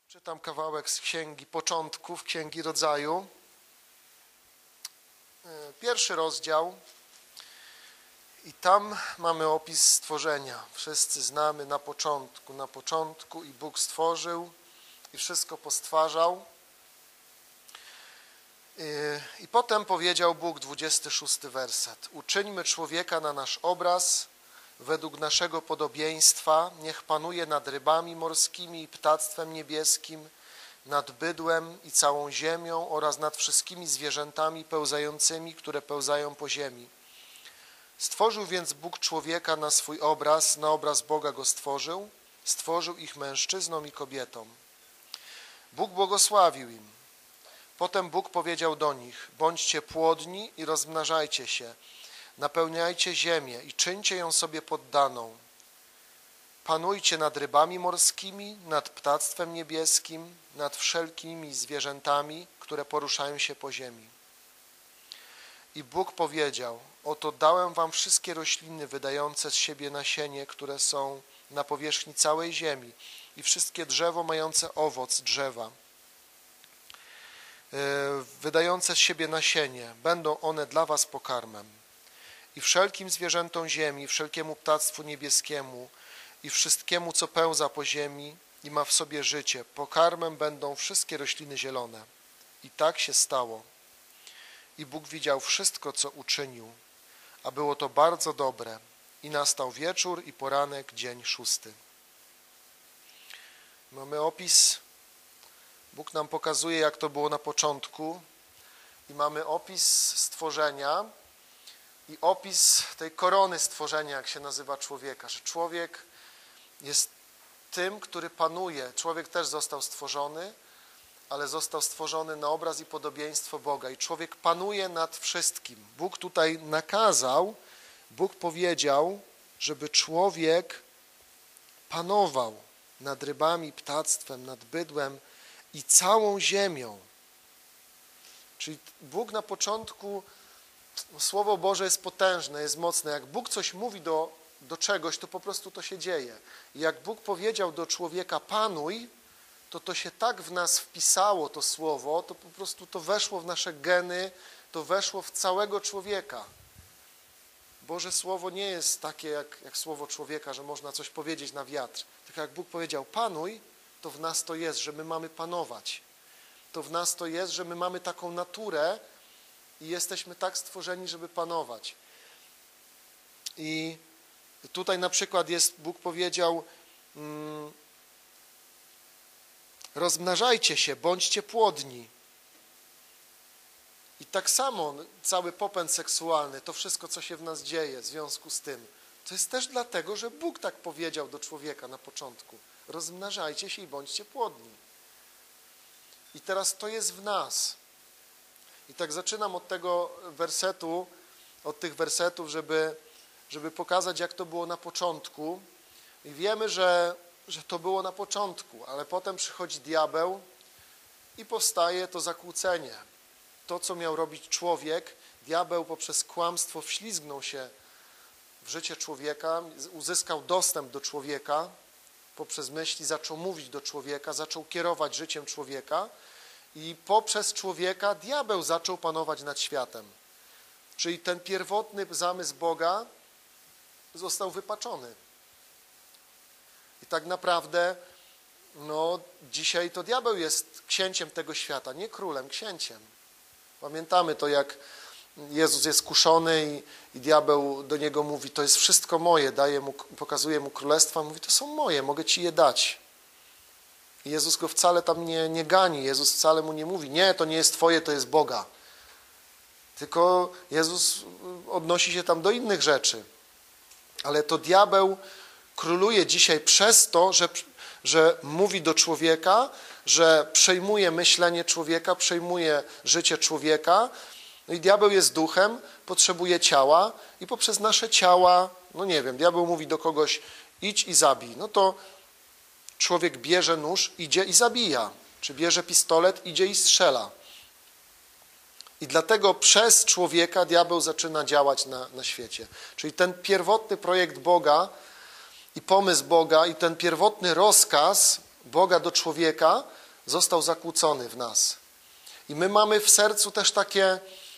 Czytam kawałek z Księgi Początków, Księgi Rodzaju. Pierwszy rozdział i tam mamy opis stworzenia. Wszyscy znamy na początku i Bóg stworzył i wszystko postwarzał. I potem powiedział Bóg, 26 werset. Uczyńmy człowieka na nasz obraz, według naszego podobieństwa, niech panuje nad rybami morskimi i ptactwem niebieskim, nad bydłem i całą ziemią oraz nad wszystkimi zwierzętami pełzającymi, które pełzają po ziemi. Stworzył więc Bóg człowieka na swój obraz, na obraz Boga go stworzył ich mężczyzną i kobietą. Bóg błogosławił im. Potem Bóg powiedział do nich, bądźcie płodni i rozmnażajcie się, napełniajcie ziemię i czyńcie ją sobie poddaną. Panujcie nad rybami morskimi, nad ptactwem niebieskim, nad wszelkimi zwierzętami, które poruszają się po ziemi. I Bóg powiedział, oto dałem wam wszystkie rośliny wydające z siebie nasienie, które są na powierzchni całej ziemi i wszystkie drzewo mające owoc drzewa, wydające z siebie nasienie, będą one dla was pokarmem. I wszelkim zwierzętom ziemi, wszelkiemu ptactwu niebieskiemu i wszystkiemu, co pełza po ziemi i ma w sobie życie, pokarmem będą wszystkie rośliny zielone. I tak się stało. I Bóg widział wszystko, co uczynił, a było to bardzo dobre. I nastał wieczór i poranek, dzień 6. Mamy opis. Bóg nam pokazuje, jak to było na początku. I mamy opis stworzenia i opis tej korony stworzenia, jak się nazywa człowieka, że człowiek jest tym, który panuje. Człowiek też został stworzony, ale został stworzony na obraz i podobieństwo Boga. I człowiek panuje nad wszystkim. Bóg tutaj nakazał, Bóg powiedział, żeby człowiek panował nad rybami, ptactwem, nad bydłem i całą ziemią. Czyli Bóg na początku, Słowo Boże jest potężne, jest mocne. Jak Bóg coś mówi do czegoś, to po prostu to się dzieje. I jak Bóg powiedział do człowieka panuj, to się tak w nas wpisało to słowo, to po prostu to weszło w nasze geny, to weszło w całego człowieka. Boże Słowo nie jest takie jak słowo człowieka, że można coś powiedzieć na wiatr. Tylko jak Bóg powiedział panuj, to w nas to jest, że my mamy panować. To w nas to jest, że my mamy taką naturę i jesteśmy tak stworzeni, żeby panować. I tutaj na przykład Bóg powiedział rozmnażajcie się, bądźcie płodni. I tak samo cały popęd seksualny, to wszystko, co się w nas dzieje w związku z tym, to jest też dlatego, że Bóg tak powiedział do człowieka na początku. Rozmnażajcie się i bądźcie płodni. I teraz to jest w nas. I tak zaczynam od tego wersetu, od tych wersetów, żeby pokazać, jak to było na początku. I wiemy, że to było na początku, ale potem przychodzi diabeł i powstaje to zakłócenie. To, co miał robić człowiek, diabeł poprzez kłamstwo wślizgnął się w życie człowieka, uzyskał dostęp do człowieka, poprzez myśli zaczął mówić do człowieka, zaczął kierować życiem człowieka i poprzez człowieka diabeł zaczął panować nad światem. Czyli ten pierwotny zamysł Boga został wypaczony. I tak naprawdę dzisiaj to diabeł jest księciem tego świata, nie królem, księciem. Pamiętamy to, jak Jezus jest kuszony i diabeł do niego mówi, to jest wszystko moje, pokazuje mu królestwa, mówi, to są moje, mogę ci je dać. I Jezus go wcale tam nie gani, Jezus wcale mu nie mówi, nie, to nie jest twoje, to jest Boga. Tylko Jezus odnosi się tam do innych rzeczy. Ale to diabeł króluje dzisiaj przez to, że mówi do człowieka, że przejmuje myślenie człowieka, przejmuje życie człowieka. No i diabeł jest duchem, potrzebuje ciała i poprzez nasze ciała, diabeł mówi do kogoś idź i zabij. No to człowiek bierze nóż, idzie i zabija. Czy bierze pistolet, idzie i strzela. I dlatego przez człowieka diabeł zaczyna działać na świecie. Czyli ten pierwotny projekt Boga i pomysł Boga i ten pierwotny rozkaz Boga do człowieka został zakłócony w nas. I my mamy w sercu też takie,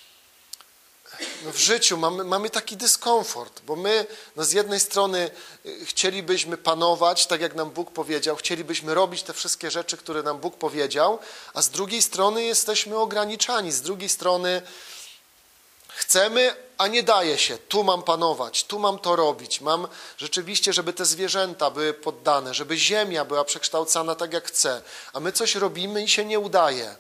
w życiu mamy taki dyskomfort, bo my z jednej strony chcielibyśmy panować, tak jak nam Bóg powiedział, chcielibyśmy robić te wszystkie rzeczy, które nam Bóg powiedział, a z drugiej strony jesteśmy ograniczani, z drugiej strony chcemy, a nie daje się. Tu mam panować, tu mam to robić. Mam rzeczywiście, żeby te zwierzęta były poddane, żeby ziemia była przekształcana tak, jak chcę. A my coś robimy i się nie udaje.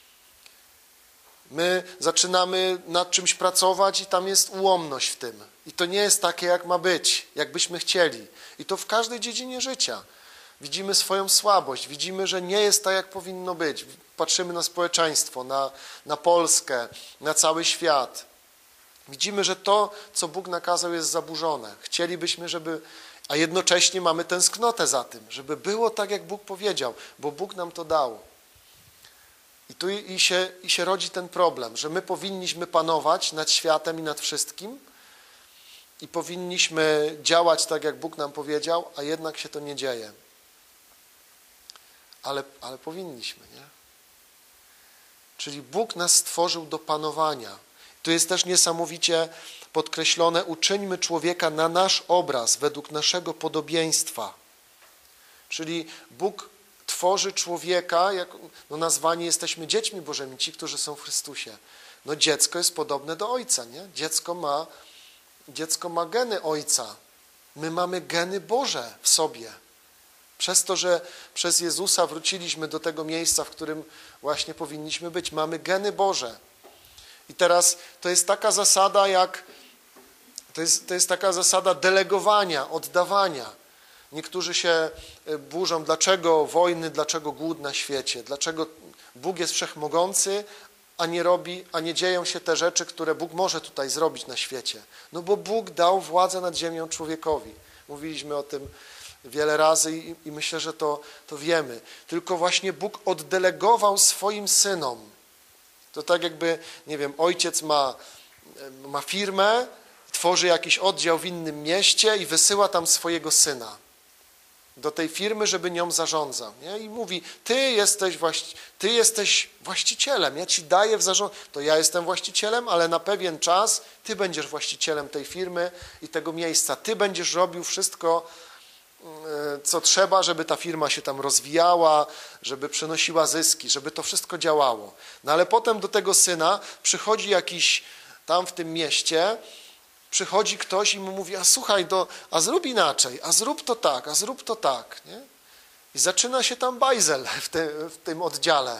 My zaczynamy nad czymś pracować i tam jest ułomność w tym. I to nie jest takie, jak ma być, jak byśmy chcieli. I to w każdej dziedzinie życia. Widzimy swoją słabość, widzimy, że nie jest tak, jak powinno być. Patrzymy na społeczeństwo, na Polskę, na cały świat. Widzimy, że to, co Bóg nakazał, jest zaburzone. Chcielibyśmy, a jednocześnie mamy tęsknotę za tym, żeby było tak, jak Bóg powiedział, bo Bóg nam to dał. I tu się rodzi ten problem, że my powinniśmy panować nad światem i nad wszystkim i powinniśmy działać tak, jak Bóg nam powiedział, a jednak się to nie dzieje. Ale powinniśmy, nie? Czyli Bóg nas stworzył do panowania. Tu jest też niesamowicie podkreślone, uczyńmy człowieka na nasz obraz, według naszego podobieństwa. Czyli Bóg tworzy człowieka, nazwani jesteśmy dziećmi Bożymi, ci, którzy są w Chrystusie. Dziecko jest podobne do ojca, nie? Dziecko ma geny ojca. My mamy geny Boże w sobie. Przez to, że przez Jezusa wróciliśmy do tego miejsca, w którym właśnie powinniśmy być. Mamy geny Boże. I teraz to jest taka zasada, to jest taka zasada delegowania, oddawania. Niektórzy się burzą, dlaczego wojny, dlaczego głód na świecie, dlaczego Bóg jest wszechmogący, a nie dzieją się te rzeczy, które Bóg może tutaj zrobić na świecie. Bo Bóg dał władzę nad ziemią człowiekowi. Mówiliśmy o tym wiele razy i myślę, że to wiemy. Tylko właśnie Bóg oddelegował swoim synom. To tak jakby, nie wiem, ojciec ma firmę, tworzy jakiś oddział w innym mieście i wysyła tam swojego syna do tej firmy, żeby nią zarządzał. Nie? I mówi, ty jesteś właścicielem, ja ci daję w zarząd. To ja jestem właścicielem, ale na pewien czas ty będziesz właścicielem tej firmy i tego miejsca. Ty będziesz robił wszystko, co trzeba, żeby ta firma się tam rozwijała, żeby przynosiła zyski, żeby to wszystko działało. Ale potem do tego syna przychodzi jakiś tam w tym mieście, przychodzi ktoś i mu mówi, a słuchaj, a zrób inaczej, a zrób to tak. Nie? I zaczyna się tam bajzel w tym oddziale.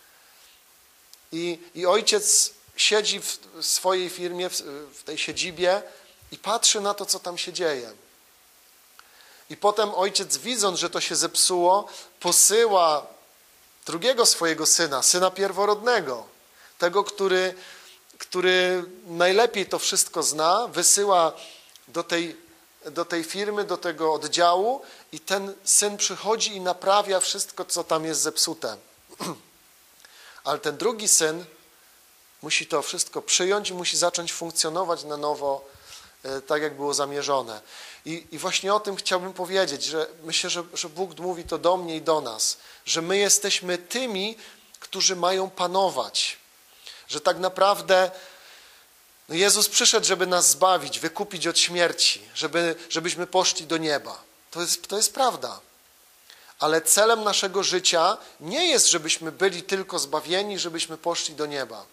I ojciec siedzi w swojej firmie, w tej siedzibie i patrzy na to, co tam się dzieje. I potem ojciec, widząc, że to się zepsuło, posyła drugiego swojego syna pierworodnego, tego, który najlepiej to wszystko zna, wysyła do tej firmy, do tego oddziału i ten syn przychodzi i naprawia wszystko, co tam jest zepsute. Ale ten drugi syn musi to wszystko przyjąć i musi zacząć funkcjonować na nowo, tak jak było zamierzone. I właśnie o tym chciałbym powiedzieć, że myślę, że Bóg mówi to do mnie i do nas, że my jesteśmy tymi, którzy mają panować. Że tak naprawdę Jezus przyszedł, żeby nas zbawić, wykupić od śmierci, żebyśmy poszli do nieba. To jest prawda. Ale celem naszego życia nie jest, żebyśmy byli tylko zbawieni, żebyśmy poszli do nieba.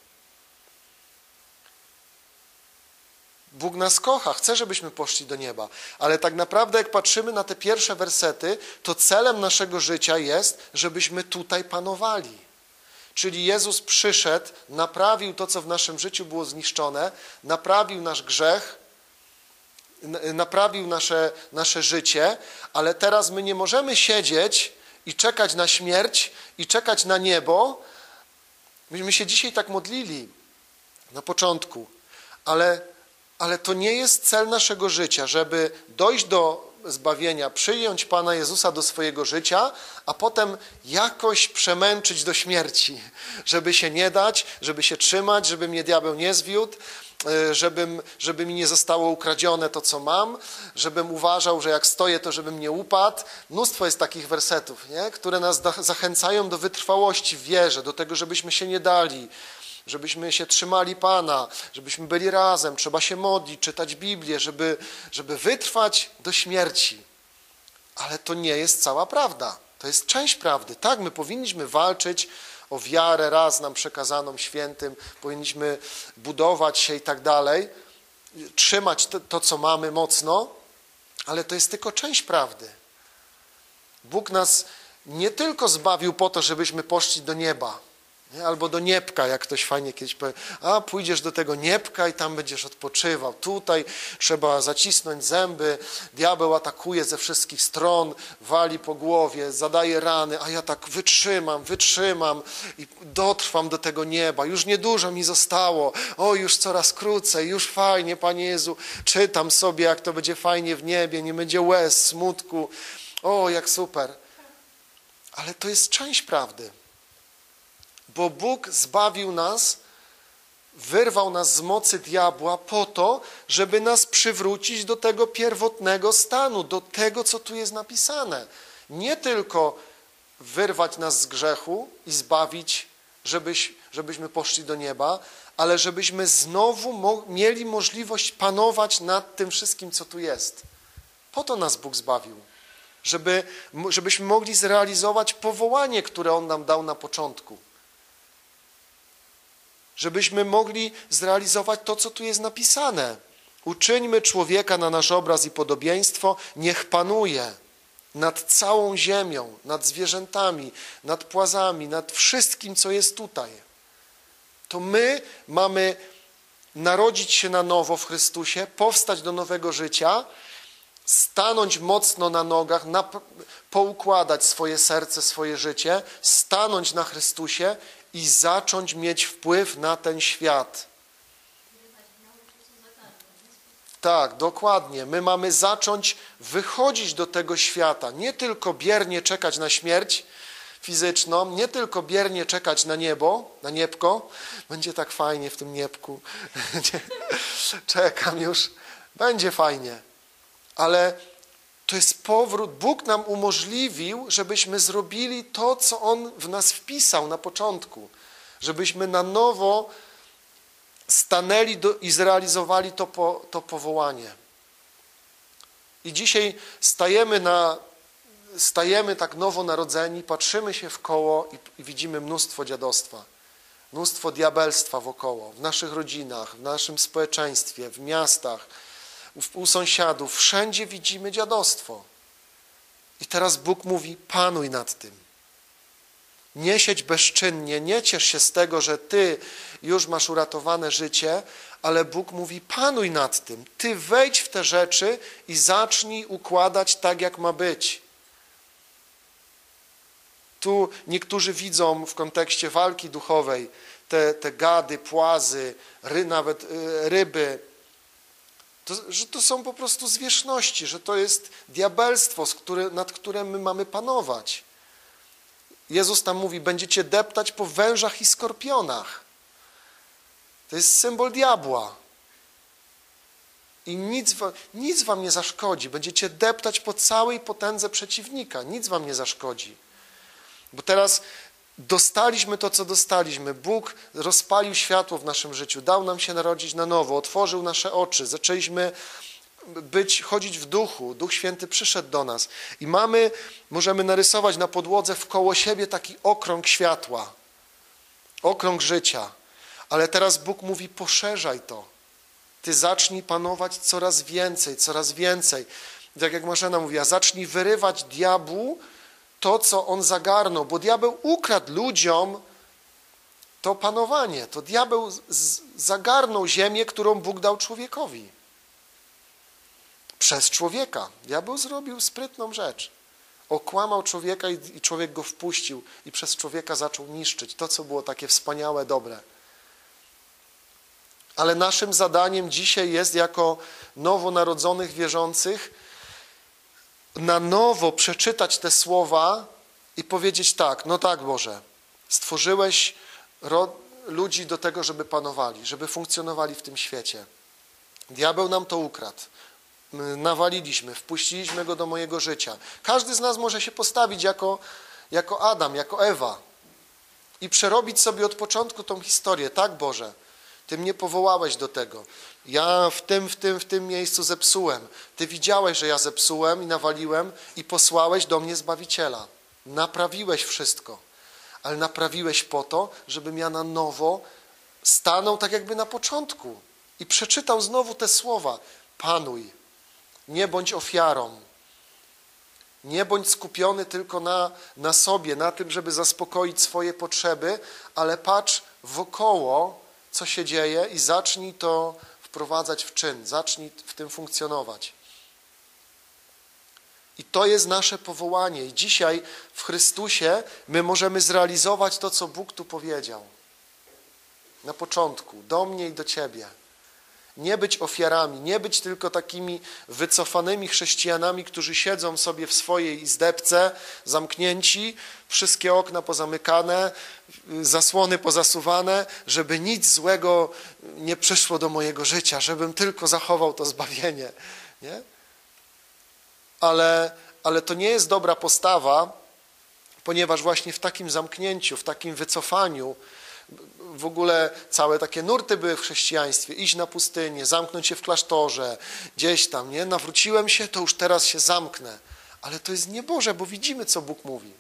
Bóg nas kocha, chce, żebyśmy poszli do nieba. Ale tak naprawdę, jak patrzymy na te pierwsze wersety, to celem naszego życia jest, żebyśmy tutaj panowali. Czyli Jezus przyszedł, naprawił to, co w naszym życiu było zniszczone, naprawił nasz grzech, naprawił nasze życie, ale teraz my nie możemy siedzieć i czekać na śmierć i czekać na niebo. Myśmy się dzisiaj tak modlili na początku, ale to nie jest cel naszego życia, żeby dojść zbawienia, przyjąć Pana Jezusa do swojego życia, a potem jakoś przemęczyć do śmierci, żeby się nie dać, żeby się trzymać, żeby mnie diabeł nie zwiódł, żeby mi nie zostało ukradzione to, co mam, żebym uważał, że jak stoję, to żebym nie upadł. Mnóstwo jest takich wersetów, nie? Które nas zachęcają do wytrwałości w wierze, do tego, żebyśmy się nie dali, żebyśmy się trzymali Pana, żebyśmy byli razem, trzeba się modlić, czytać Biblię, żeby wytrwać do śmierci. Ale to nie jest cała prawda. To jest część prawdy. Tak, my powinniśmy walczyć o wiarę raz nam przekazaną świętym, powinniśmy budować się i tak dalej, trzymać to, co mamy mocno, ale to jest tylko część prawdy. Bóg nas nie tylko zbawił po to, żebyśmy poszli do nieba, nie? Albo do niebka, jak ktoś fajnie kiedyś powie, a pójdziesz do tego niebka i tam będziesz odpoczywał. Tutaj trzeba zacisnąć zęby, diabeł atakuje ze wszystkich stron, wali po głowie, zadaje rany, a ja tak wytrzymam i dotrwam do tego nieba. Już niedużo mi zostało, o już coraz krócej, już fajnie, Panie Jezu, czytam sobie, jak to będzie fajnie w niebie, nie będzie łez, smutku, o jak super. Ale to jest część prawdy. Bo Bóg zbawił nas, wyrwał nas z mocy diabła po to, żeby nas przywrócić do tego pierwotnego stanu, do tego, co tu jest napisane. Nie tylko wyrwać nas z grzechu i zbawić, żebyśmy poszli do nieba, ale żebyśmy znowu mieli możliwość panować nad tym wszystkim, co tu jest. Po to nas Bóg zbawił. Żebyśmy mogli zrealizować powołanie, które On nam dał na początku. Żebyśmy mogli zrealizować to, co tu jest napisane. Uczyńmy człowieka na nasz obraz i podobieństwo, niech panuje nad całą ziemią, nad zwierzętami, nad płazami, nad wszystkim, co jest tutaj. To my mamy narodzić się na nowo w Chrystusie, powstać do nowego życia, stanąć mocno na nogach, poukładać swoje serce, swoje życie, stanąć na Chrystusie i zacząć mieć wpływ na ten świat. Tak, dokładnie. My mamy zacząć wychodzić do tego świata. Nie tylko biernie czekać na śmierć fizyczną, nie tylko biernie czekać na niebo, na niebko. Będzie tak fajnie w tym niebku. Czekam już. Będzie fajnie. Ale to jest powrót. Bóg nam umożliwił, żebyśmy zrobili to, co On w nas wpisał na początku. Żebyśmy na nowo stanęli i zrealizowali to powołanie. I dzisiaj stajemy tak nowonarodzeni, patrzymy się w koło i widzimy mnóstwo dziadostwa, mnóstwo diabelstwa wokoło, w naszych rodzinach, w naszym społeczeństwie, w miastach, u sąsiadów, wszędzie widzimy dziadostwo. I teraz Bóg mówi, panuj nad tym. Nie siedź bezczynnie, nie ciesz się z tego, że ty już masz uratowane życie, ale Bóg mówi, panuj nad tym. Ty wejdź w te rzeczy i zacznij układać tak, jak ma być. Tu niektórzy widzą w kontekście walki duchowej te gady, płazy, nawet ryby, że to są po prostu zwierzchności, że to jest diabelstwo, nad którym my mamy panować. Jezus tam mówi, będziecie deptać po wężach i skorpionach. To jest symbol diabła. I nic wam nie zaszkodzi. Będziecie deptać po całej potędze przeciwnika. Nic wam nie zaszkodzi. Bo teraz dostaliśmy to, co dostaliśmy. Bóg rozpalił światło w naszym życiu, dał nam się narodzić na nowo, otworzył nasze oczy, zaczęliśmy chodzić w duchu. Duch Święty przyszedł do nas i możemy narysować na podłodze wkoło siebie taki okrąg światła, okrąg życia. Ale teraz Bóg mówi, poszerzaj to. Ty zacznij panować coraz więcej, coraz więcej. Tak jak Marzena mówiła, zacznij wyrywać diabłu to, co on zagarnął, bo diabeł ukradł ludziom to panowanie. To diabeł zagarnął ziemię, którą Bóg dał człowiekowi. Przez człowieka. Diabeł zrobił sprytną rzecz. Okłamał człowieka i człowiek go wpuścił i przez człowieka zaczął niszczyć to, co było takie wspaniałe, dobre. Ale naszym zadaniem dzisiaj jest jako nowonarodzonych wierzących na nowo przeczytać te słowa i powiedzieć tak, no tak Boże, stworzyłeś ludzi do tego, żeby panowali, żeby funkcjonowali w tym świecie. Diabeł nam to ukradł. Nawaliliśmy, wpuściliśmy go do mojego życia. Każdy z nas może się postawić jako Adam, jako Ewa i przerobić sobie od początku tą historię. Tak, Boże, Ty mnie powołałeś do tego. Ja w tym miejscu zepsułem. Ty widziałeś, że ja zepsułem i nawaliłem i posłałeś do mnie Zbawiciela. Naprawiłeś wszystko, ale naprawiłeś po to, żebym ja na nowo stanął tak jakby na początku i przeczytał znowu te słowa. Panuj, nie bądź ofiarą, nie bądź skupiony tylko na sobie, na tym, żeby zaspokoić swoje potrzeby, ale patrz wokoło, co się dzieje i zacznij to wprowadzać w czyn, zacznij w tym funkcjonować. I to jest nasze powołanie. I dzisiaj w Chrystusie my możemy zrealizować to, co Bóg tu powiedział. Na początku, do mnie i do ciebie. Nie być ofiarami, nie być tylko takimi wycofanymi chrześcijanami, którzy siedzą sobie w swojej izdebce, zamknięci, wszystkie okna pozamykane, zasłony pozasuwane, żeby nic złego nie przyszło do mojego życia, żebym tylko zachował to zbawienie. Nie? Ale to nie jest dobra postawa, ponieważ właśnie w takim zamknięciu, w takim wycofaniu, w ogóle całe takie nurty były w chrześcijaństwie, iść na pustynię, zamknąć się w klasztorze, gdzieś tam, nie? Nawróciłem się, to już teraz się zamknę. Ale to jest nieboże, bo widzimy, co Bóg mówi.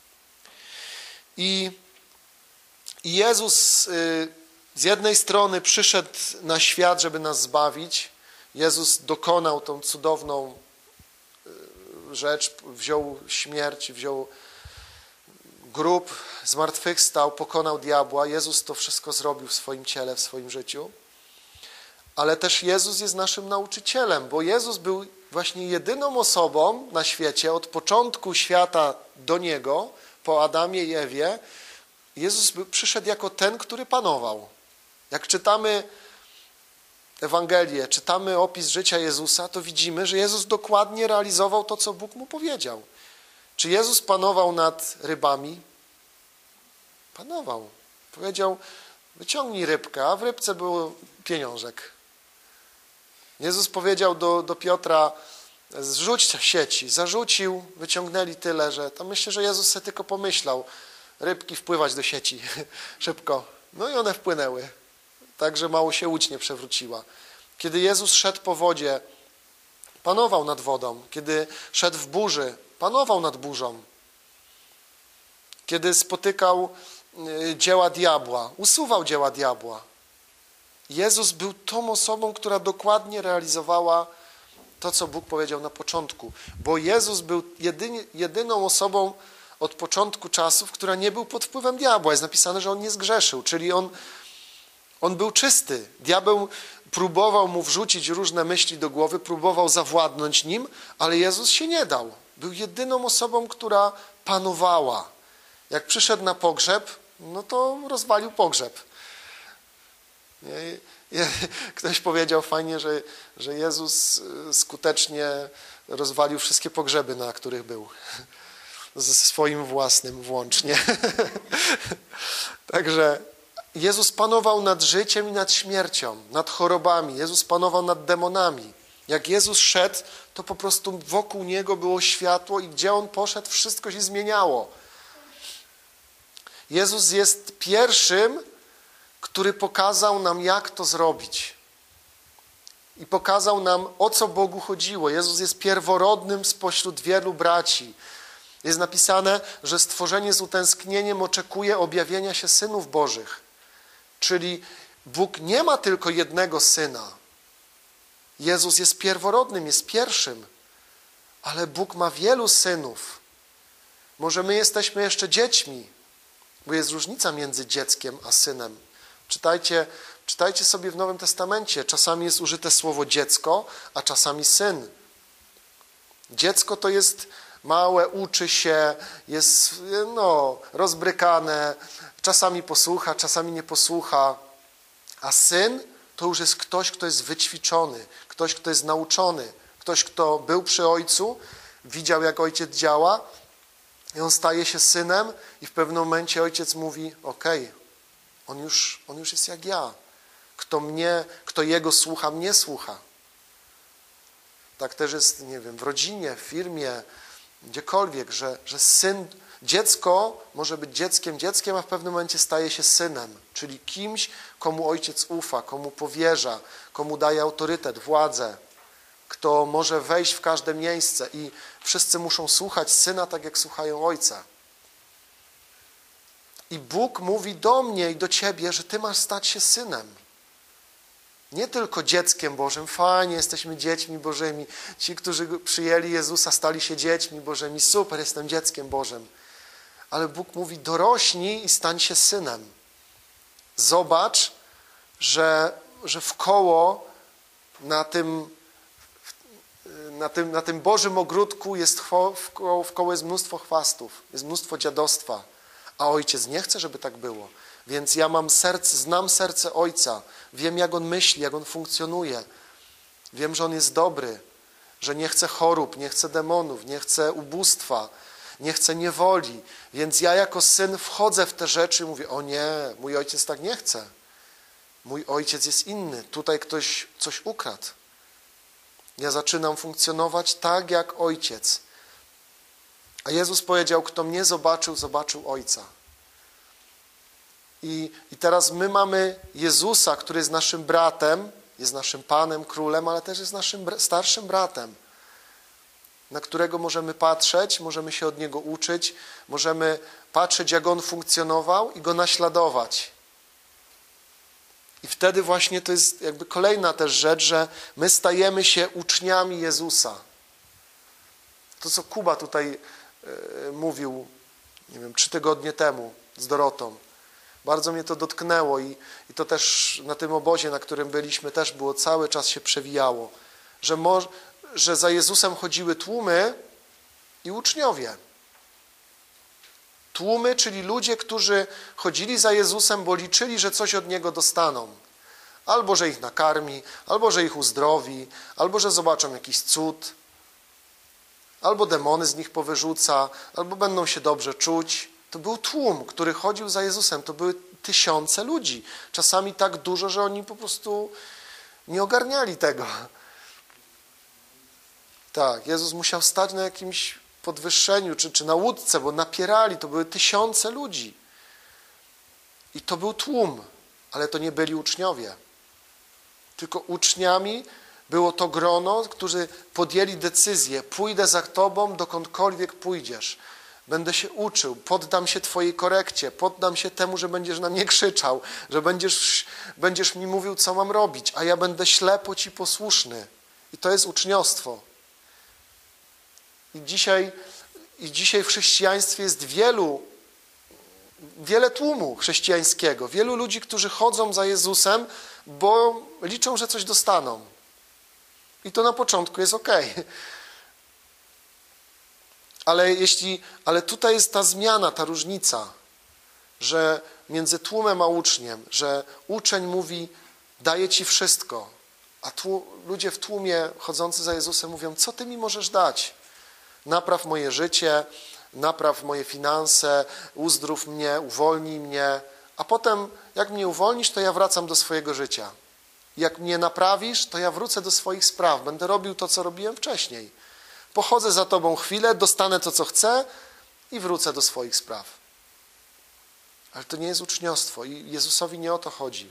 I Jezus z jednej strony przyszedł na świat, żeby nas zbawić. Jezus dokonał tą cudowną rzecz, wziął śmierć, wziął grób, zmartwychwstał, pokonał diabła. Jezus to wszystko zrobił w swoim ciele, w swoim życiu. Ale też Jezus jest naszym nauczycielem, bo Jezus był właśnie jedyną osobą na świecie, od początku świata do Niego, po Adamie i Ewie, Jezus przyszedł jako ten, który panował. Jak czytamy Ewangelię, czytamy opis życia Jezusa, to widzimy, że Jezus dokładnie realizował to, co Bóg mu powiedział. Czy Jezus panował nad rybami? Panował. Powiedział, wyciągnij rybkę, a w rybce był pieniążek. Jezus powiedział do Piotra, zrzuć sieci. Zarzucił, wyciągnęli tyle, że tam myślę, że Jezus sobie tylko pomyślał, rybki wpływać do sieci szybko. No i one wpłynęły. Tak, że mało się łódź nie przewróciła. Kiedy Jezus szedł po wodzie, panował nad wodą. Kiedy szedł w burzy, panował nad burzą. Kiedy spotykał dzieła diabła, usuwał dzieła diabła. Jezus był tą osobą, która dokładnie realizowała to, co Bóg powiedział na początku. Bo Jezus był jedyną osobą od początku czasów, która nie był pod wpływem diabła. Jest napisane, że on nie zgrzeszył, czyli on był czysty. Diabeł próbował mu wrzucić różne myśli do głowy, próbował zawładnąć nim, ale Jezus się nie dał. Był jedyną osobą, która panowała. Jak przyszedł na pogrzeb, no to rozwalił pogrzeb. Ktoś powiedział fajnie, że Jezus skutecznie rozwalił wszystkie pogrzeby, na których był. Ze swoim własnym włącznie. Także Jezus panował nad życiem i nad śmiercią, nad chorobami. Jezus panował nad demonami. Jak Jezus szedł, to po prostu wokół Niego było światło i gdzie On poszedł, wszystko się zmieniało. Jezus jest pierwszym, który pokazał nam, jak to zrobić. I pokazał nam, o co Bogu chodziło. Jezus jest pierworodnym spośród wielu braci. Jest napisane, że stworzenie z utęsknieniem oczekuje objawienia się synów Bożych. Czyli Bóg nie ma tylko jednego Syna. Jezus jest pierworodnym, jest pierwszym. Ale Bóg ma wielu synów. Może my jesteśmy jeszcze dziećmi, bo jest różnica między dzieckiem a synem. Czytajcie sobie w Nowym Testamencie. Czasami jest użyte słowo dziecko, a czasami syn. Dziecko to jest małe, uczy się, jest rozbrykane, czasami posłucha, czasami nie posłucha. A syn to już jest ktoś, kto jest wyćwiczony, ktoś, kto jest nauczony, ktoś, kto był przy ojcu, widział, jak ojciec działa i on staje się synem i w pewnym momencie ojciec mówi, okej, on już jest jak ja. Kto jego słucha, mnie słucha. Tak też jest, nie wiem, w rodzinie, w firmie, gdziekolwiek, że dziecko może być dzieckiem, a w pewnym momencie staje się synem, czyli kimś, komu ojciec ufa, komu powierza, komu daje autorytet, władzę, kto może wejść w każde miejsce i wszyscy muszą słuchać syna tak, jak słuchają ojca. I Bóg mówi do mnie i do ciebie, że ty masz stać się synem. Nie tylko dzieckiem Bożym, fajnie, jesteśmy dziećmi Bożymi. Ci, którzy przyjęli Jezusa, stali się dziećmi Bożymi. Super, jestem dzieckiem Bożym. Ale Bóg mówi, dorośnij i stań się synem. Zobacz, że w koło na tym Bożym ogródku w koło jest mnóstwo chwastów, jest mnóstwo dziadostwa. A ojciec nie chce, żeby tak było. Więc ja znam serce ojca, wiem, jak on myśli, jak on funkcjonuje. Wiem, że on jest dobry, że nie chce chorób, nie chce demonów, nie chce ubóstwa, nie chce niewoli. Więc ja jako syn wchodzę w te rzeczy i mówię, o nie, mój ojciec tak nie chce. Mój ojciec jest inny, tutaj ktoś coś ukradł. Ja zaczynam funkcjonować tak jak ojciec. A Jezus powiedział, kto mnie zobaczył, zobaczył ojca. I teraz my mamy Jezusa, który jest naszym bratem, jest naszym Panem, Królem, ale też jest naszym starszym bratem, na którego możemy patrzeć, możemy się od Niego uczyć, możemy patrzeć, jak On funkcjonował i Go naśladować. I wtedy właśnie to jest jakby kolejna też rzecz, że my stajemy się uczniami Jezusa. To, co Kuba tutaj mówił, nie wiem, 3 tygodnie temu z Dorotą. Bardzo mnie to dotknęło i to też na tym obozie, na którym byliśmy, też było, cały czas się przewijało, że za Jezusem chodziły tłumy i uczniowie. Tłumy, czyli ludzie, którzy chodzili za Jezusem, bo liczyli, że coś od Niego dostaną. Albo, że ich nakarmi, albo, że ich uzdrowi, albo, że zobaczą jakiś cud, albo demony z nich powyrzuca, albo będą się dobrze czuć. To był tłum, który chodził za Jezusem. To były tysiące ludzi. Czasami tak dużo, że oni po prostu nie ogarniali tego. Tak, Jezus musiał stać na jakimś podwyższeniu, czy na łódce, bo napierali. To były tysiące ludzi. I to był tłum, ale to nie byli uczniowie. Tylko uczniami było to grono, którzy podjęli decyzję. Pójdę za Tobą, dokądkolwiek pójdziesz. Będę się uczył, poddam się Twojej korekcie, poddam się temu, że będziesz na mnie krzyczał, że będziesz mi mówił, co mam robić, a ja będę ślepo Ci posłuszny. I to jest uczniostwo. I dzisiaj w chrześcijaństwie jest wiele tłumu chrześcijańskiego, wielu ludzi, którzy chodzą za Jezusem, bo liczą, że coś dostaną. I to na początku jest okej. Ale tutaj jest ta zmiana, ta różnica, że między tłumem a uczniem, że uczeń mówi, daję Ci wszystko, a ludzie w tłumie chodzący za Jezusem mówią, co Ty mi możesz dać? Napraw moje życie, napraw moje finanse, uzdrów mnie, uwolnij mnie, a potem jak mnie uwolnisz, to ja wracam do swojego życia. Jak mnie naprawisz, to ja wrócę do swoich spraw, będę robił to, co robiłem wcześniej. Pochodzę za Tobą chwilę, dostanę to, co chcę i wrócę do swoich spraw. Ale to nie jest uczniostwo i Jezusowi nie o to chodzi.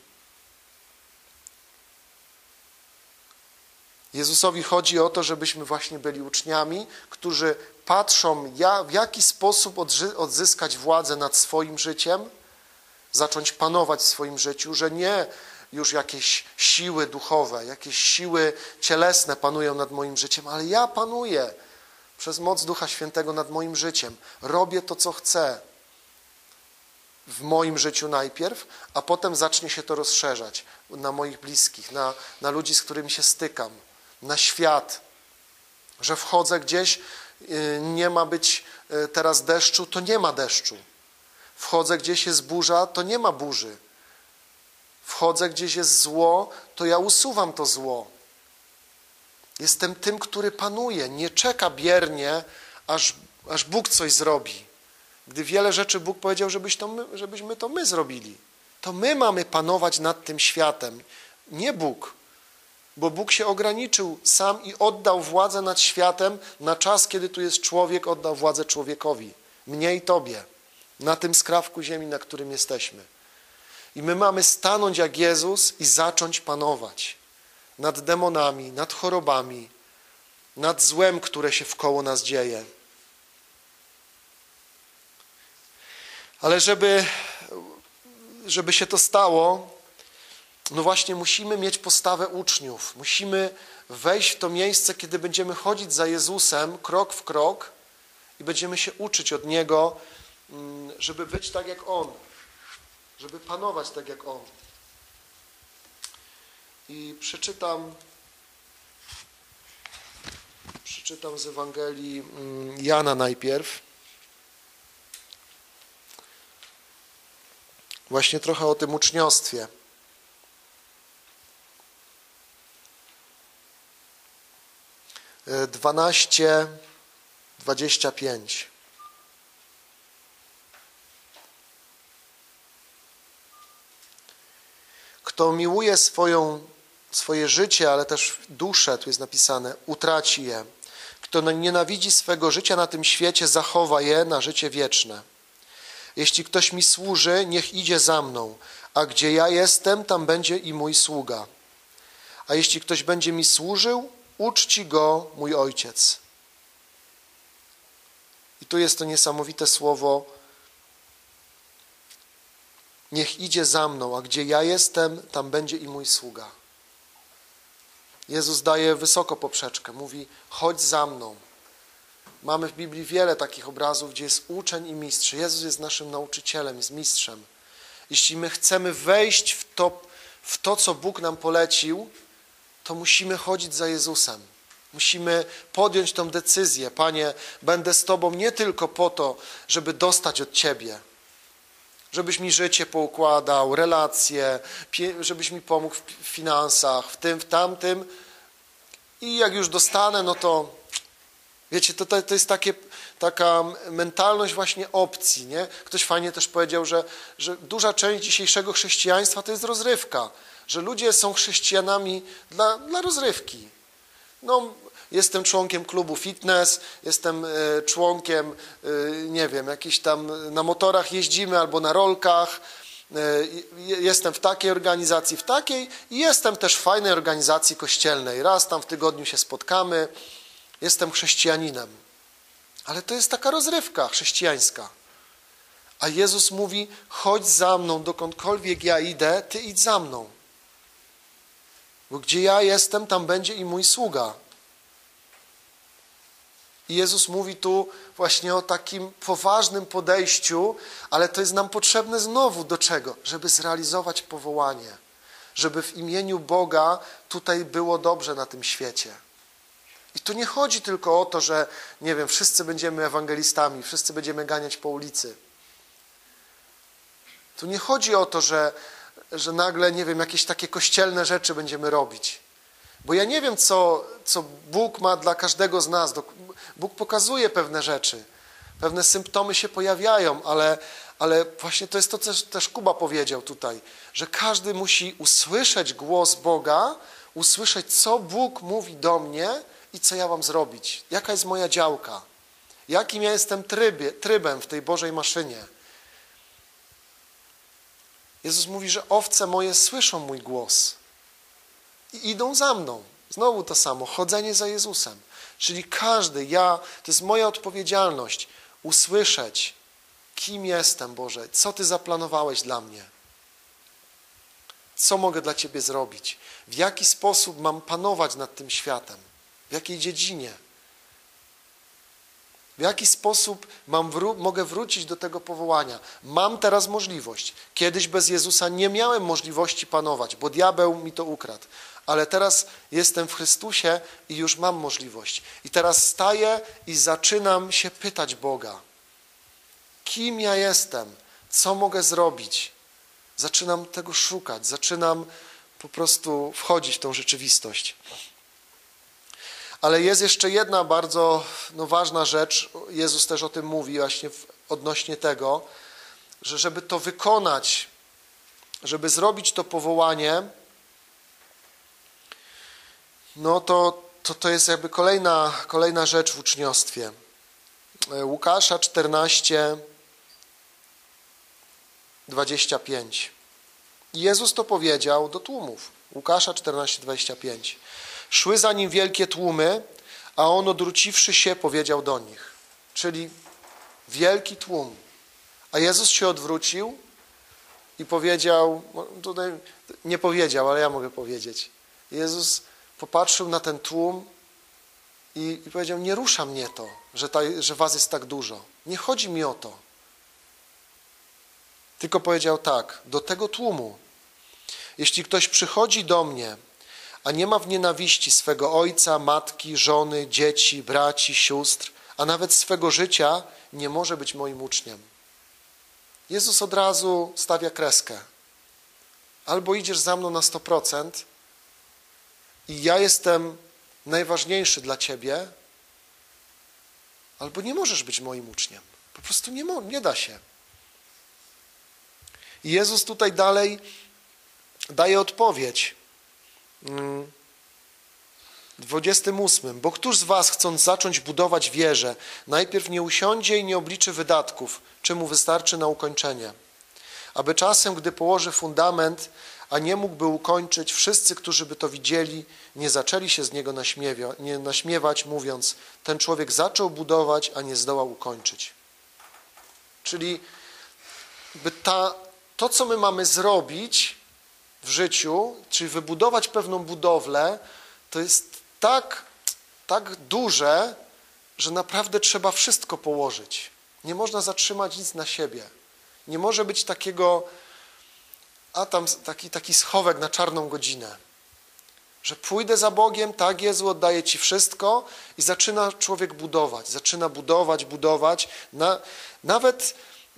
Jezusowi chodzi o to, żebyśmy właśnie byli uczniami, którzy patrzą, w jaki sposób odzyskać władzę nad swoim życiem, zacząć panować w swoim życiu, że nie już jakieś siły duchowe, jakieś siły cielesne panują nad moim życiem, ale ja panuję przez moc Ducha Świętego nad moim życiem. Robię to, co chcę w moim życiu najpierw, a potem zacznie się to rozszerzać na moich bliskich, na ludzi, z którymi się stykam, na świat, że wchodzę gdzieś, nie ma być teraz deszczu, to nie ma deszczu. Wchodzę gdzieś, jest burza, to nie ma burzy. Wchodzę gdzieś, jest zło, to ja usuwam to zło. Jestem tym, który panuje, nie czeka biernie, aż Bóg coś zrobi. Gdy wiele rzeczy Bóg powiedział, żebyśmy to my zrobili. To my mamy panować nad tym światem, nie Bóg. Bo Bóg się ograniczył sam i oddał władzę nad światem na czas, kiedy tu jest człowiek, oddał władzę człowiekowi. Mnie i tobie. Na tym skrawku ziemi, na którym jesteśmy. I my mamy stanąć jak Jezus i zacząć panować nad demonami, nad chorobami, nad złem, które się wkoło nas dzieje. Ale żeby się to stało, no właśnie musimy mieć postawę uczniów. Musimy wejść w to miejsce, kiedy będziemy chodzić za Jezusem krok w krok i będziemy się uczyć od Niego, żeby być tak jak On, żeby panować tak jak On. I przeczytam z Ewangelii Jana najpierw. Właśnie trochę o tym uczniostwie. 12:25. Kto miłuje swoje życie, ale też duszę, tu jest napisane, utraci je. Kto nienawidzi swego życia na tym świecie, zachowa je na życie wieczne. Jeśli ktoś mi służy, niech idzie za mną, a gdzie ja jestem, tam będzie i mój sługa. A jeśli ktoś będzie mi służył, uczci go mój Ojciec. I tu jest to niesamowite słowo, niech idzie za mną, a gdzie ja jestem, tam będzie i mój sługa. Jezus daje wysoko poprzeczkę, mówi, chodź za mną. Mamy w Biblii wiele takich obrazów, gdzie jest uczeń i mistrz. Jezus jest naszym nauczycielem, jest mistrzem. Jeśli my chcemy wejść w to, co Bóg nam polecił, to musimy chodzić za Jezusem. Musimy podjąć tą decyzję. Panie, będę z Tobą nie tylko po to, żeby dostać od Ciebie, żebyś mi życie poukładał, relacje, żebyś mi pomógł w finansach, w tym, w tamtym. I jak już dostanę, no to wiecie, to jest taka mentalność właśnie opcji, nie? Ktoś fajnie też powiedział, że duża część dzisiejszego chrześcijaństwa to jest rozrywka, że ludzie są chrześcijanami dla rozrywki. No, jestem członkiem klubu fitness, jestem członkiem, nie wiem, jakiś tam na motorach jeździmy albo na rolkach, jestem w takiej organizacji, w takiej i jestem też w fajnej organizacji kościelnej. Raz tam w tygodniu się spotkamy, jestem chrześcijaninem. Ale to jest taka rozrywka chrześcijańska. A Jezus mówi, chodź za mną, dokądkolwiek ja idę, ty idź za mną. Bo gdzie ja jestem, tam będzie i mój sługa. I Jezus mówi tu właśnie o takim poważnym podejściu, ale to jest nam potrzebne znowu do czego? Żeby zrealizować powołanie. Żeby w imieniu Boga tutaj było dobrze na tym świecie. I tu nie chodzi tylko o to, że, nie wiem, wszyscy będziemy ewangelistami, wszyscy będziemy ganiać po ulicy. Tu nie chodzi o to, że nagle, nie wiem, jakieś takie kościelne rzeczy będziemy robić. Bo ja nie wiem, co Bóg ma dla każdego z nas. Bóg pokazuje pewne rzeczy. Pewne symptomy się pojawiają, ale właśnie to jest to, co też Kuba powiedział tutaj, że każdy musi usłyszeć głos Boga, usłyszeć, co Bóg mówi do mnie i co ja mam zrobić. Jaka jest moja działka. Jakim ja jestem trybem w tej Bożej maszynie. Jezus mówi, że owce moje słyszą mój głos i idą za mną. Znowu to samo, chodzenie za Jezusem. Czyli każdy, to jest moja odpowiedzialność, usłyszeć, kim jestem, Boże, co Ty zaplanowałeś dla mnie. Co mogę dla Ciebie zrobić? W jaki sposób mam panować nad tym światem? W jakiej dziedzinie? W jaki sposób mogę wrócić do tego powołania? Mam teraz możliwość. Kiedyś bez Jezusa nie miałem możliwości panować, bo diabeł mi to ukradł. Ale teraz jestem w Chrystusie i już mam możliwość. I teraz staję i zaczynam się pytać Boga. Kim ja jestem? Co mogę zrobić? Zaczynam tego szukać. Zaczynam po prostu wchodzić w tą rzeczywistość. Ale jest jeszcze jedna bardzo ważna rzecz. Jezus też o tym mówi właśnie odnośnie tego, że żeby to wykonać, żeby zrobić to powołanie, no to jest jakby kolejna rzecz w uczniostwie. Łukasza 14, 25. Jezus to powiedział do tłumów. Łukasza 14, 25. Szły za nim wielkie tłumy, a on odwróciwszy się powiedział do nich. Czyli wielki tłum. A Jezus się odwrócił i powiedział, tutaj nie powiedział, ale ja mogę powiedzieć. Jezus popatrzył na ten tłum i powiedział, nie rusza mnie to, że was jest tak dużo. Nie chodzi mi o to. Tylko powiedział tak, do tego tłumu. Jeśli ktoś przychodzi do mnie, a nie ma w nienawiści swego ojca, matki, żony, dzieci, braci, sióstr, a nawet swego życia, nie może być moim uczniem. Jezus od razu stawia kreskę. Albo idziesz za mną na 100% i ja jestem najważniejszy dla ciebie, albo nie możesz być moim uczniem. Po prostu nie da się. I Jezus tutaj dalej daje odpowiedź. 28. Bo któż z was, chcąc zacząć budować wieżę, najpierw nie usiądzie i nie obliczy wydatków, czy mu wystarczy na ukończenie? Aby czasem, gdy położy fundament, a nie mógłby ukończyć, wszyscy, którzy by to widzieli, nie zaczęli się z niego naśmiewać, mówiąc, ten człowiek zaczął budować, a nie zdołał ukończyć. Czyli to, co my mamy zrobić w życiu, czyli wybudować pewną budowlę, to jest tak duże, że naprawdę trzeba wszystko położyć. Nie można zatrzymać nic na siebie. Nie może być takiego, taki schowek na czarną godzinę. Że pójdę za Bogiem, tak Jezu, oddaję Ci wszystko i zaczyna człowiek budować. Zaczyna budować. Nawet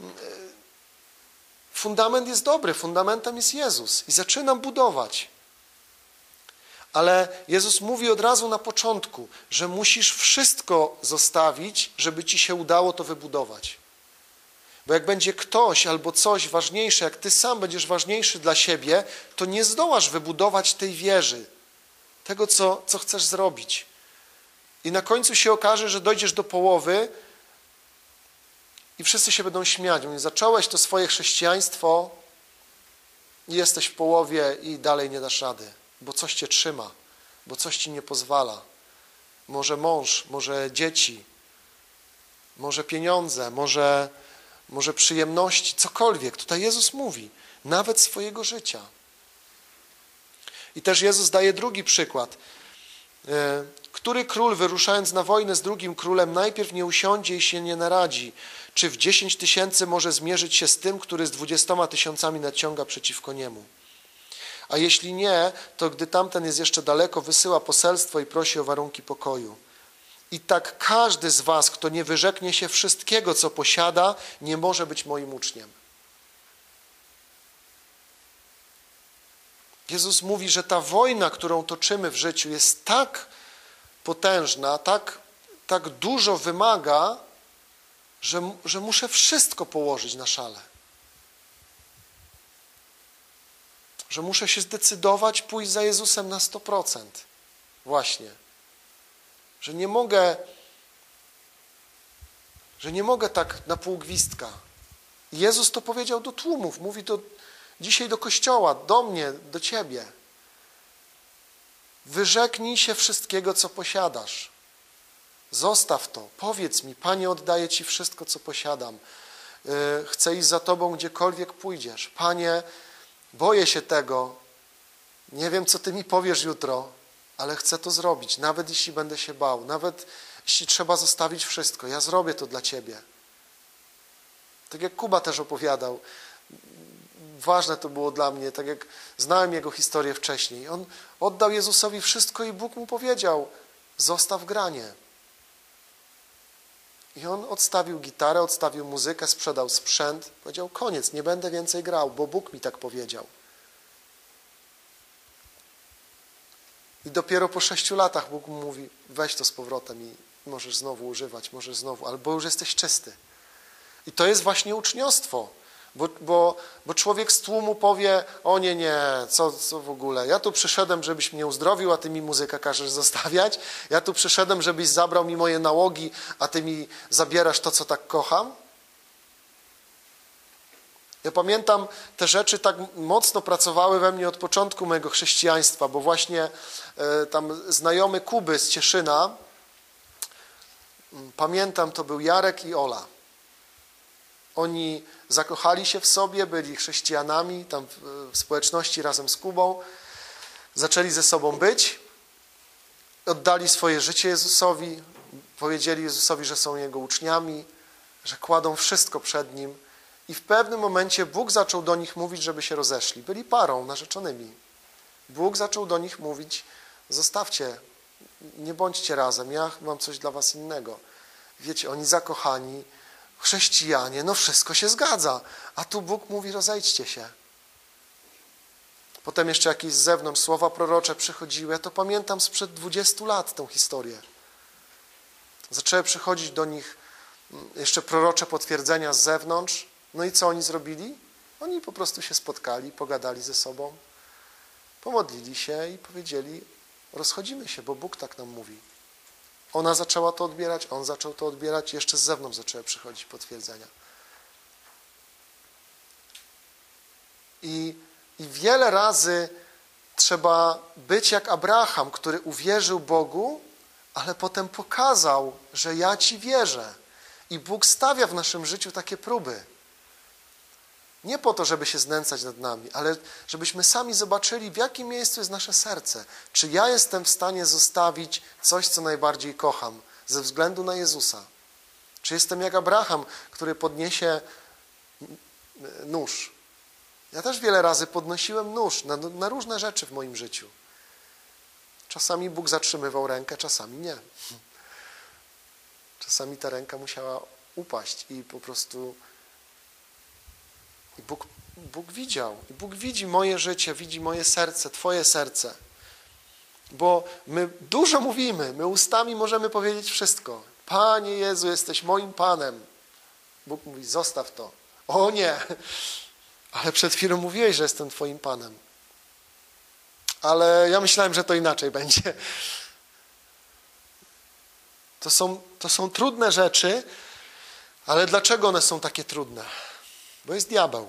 fundament jest dobry, fundamentem jest Jezus i zaczynam budować. Ale Jezus mówi od razu na początku, że musisz wszystko zostawić, żeby ci się udało to wybudować. Bo jak będzie ktoś albo coś ważniejsze, jak ty sam będziesz ważniejszy dla siebie, to nie zdołasz wybudować tej wieży, tego, co chcesz zrobić. I na końcu się okaże, że dojdziesz do połowy i wszyscy się będą śmiać. Mówią, zacząłeś to swoje chrześcijaństwo i jesteś w połowie i dalej nie dasz rady, bo coś cię trzyma, bo coś ci nie pozwala. Może mąż, może dzieci, może pieniądze, może przyjemności, cokolwiek. Tutaj Jezus mówi, nawet swojego życia. I też Jezus daje drugi przykład. Który król, wyruszając na wojnę z drugim królem, najpierw nie usiądzie i się nie naradzi, czy w 10 000 może zmierzyć się z tym, który z 20 000 nadciąga przeciwko niemu. A jeśli nie, to gdy tamten jest jeszcze daleko, wysyła poselstwo i prosi o warunki pokoju. I tak każdy z was, kto nie wyrzeknie się wszystkiego, co posiada, nie może być moim uczniem. Jezus mówi, że ta wojna, którą toczymy w życiu, jest tak potężna, tak dużo wymaga, że muszę wszystko położyć na szale. Że muszę się zdecydować pójść za Jezusem na 100%. Właśnie. Że nie mogę tak na pół gwizdka. Jezus to powiedział do tłumów, mówi to dzisiaj do Kościoła, do mnie, do ciebie. Wyrzeknij się wszystkiego, co posiadasz. Zostaw to. Powiedz mi, Panie, oddaję Ci wszystko, co posiadam. Chcę iść za Tobą, gdziekolwiek pójdziesz. Panie, boję się tego. Nie wiem, co Ty mi powiesz jutro, ale chcę to zrobić. Nawet jeśli będę się bał, nawet jeśli trzeba zostawić wszystko. Ja zrobię to dla Ciebie. Tak jak Kuba też opowiadał. Ważne to było dla mnie, tak jak znałem jego historię wcześniej. On oddał Jezusowi wszystko i Bóg mu powiedział, zostaw granie. I on odstawił gitarę, odstawił muzykę, sprzedał sprzęt. Powiedział, koniec, nie będę więcej grał, bo Bóg mi tak powiedział. I dopiero po 6 latach Bóg mu mówi, weź to z powrotem i możesz znowu używać, możesz znowu, albo już jesteś czysty. I to jest właśnie uczniostwo, bo człowiek z tłumu powie, o nie, co w ogóle, ja tu przyszedłem, żebyś mnie uzdrowił, a ty mi muzykę każesz zostawiać, ja tu przyszedłem, żebyś zabrał mi moje nałogi, a ty mi zabierasz to, co tak kocham. Ja pamiętam, te rzeczy tak mocno pracowały we mnie od początku mojego chrześcijaństwa, bo właśnie tam znajomy Kuby z Cieszyna, pamiętam, to był Jarek i Ola. Oni zakochali się w sobie, byli chrześcijanami tam w społeczności razem z Kubą, zaczęli ze sobą być, oddali swoje życie Jezusowi, powiedzieli Jezusowi, że są Jego uczniami, że kładą wszystko przed Nim. I w pewnym momencie Bóg zaczął do nich mówić, żeby się rozeszli. Byli parą, narzeczonymi. Bóg zaczął do nich mówić, zostawcie, nie bądźcie razem, ja mam coś dla was innego. Wiecie, oni zakochani, chrześcijanie, no wszystko się zgadza. A tu Bóg mówi, rozejdźcie się. Potem jeszcze jakieś z zewnątrz słowa prorocze przychodziły. Ja to pamiętam sprzed 20 lat tę historię. Zaczęły przychodzić do nich jeszcze prorocze potwierdzenia z zewnątrz. No i co oni zrobili? Oni po prostu się spotkali, pogadali ze sobą, pomodlili się i powiedzieli, rozchodzimy się, bo Bóg tak nam mówi. Ona zaczęła to odbierać, on zaczął to odbierać, jeszcze z zewnątrz zaczęły przychodzić potwierdzenia. I wiele razy trzeba być jak Abraham, który uwierzył Bogu, ale potem pokazał, że ja Ci wierzę. I Bóg stawia w naszym życiu takie próby. Nie po to, żeby się znęcać nad nami, ale żebyśmy sami zobaczyli, w jakim miejscu jest nasze serce. Czy ja jestem w stanie zostawić coś, co najbardziej kocham, ze względu na Jezusa? Czy jestem jak Abraham, który podniesie nóż? Ja też wiele razy podnosiłem nóż na różne rzeczy w moim życiu. Czasami Bóg zatrzymywał rękę, czasami nie. Czasami ta ręka musiała upaść i po prostu... I Bóg widział. I Bóg widzi moje życie, widzi moje serce, Twoje serce. Bo my dużo mówimy, my ustami możemy powiedzieć wszystko. Panie Jezu, jesteś moim Panem. Bóg mówi, zostaw to. O nie, ale przed chwilą mówiłeś, że jestem Twoim Panem. Ale ja myślałem, że to inaczej będzie. To są trudne rzeczy, ale dlaczego one są takie trudne? Bo jest diabeł.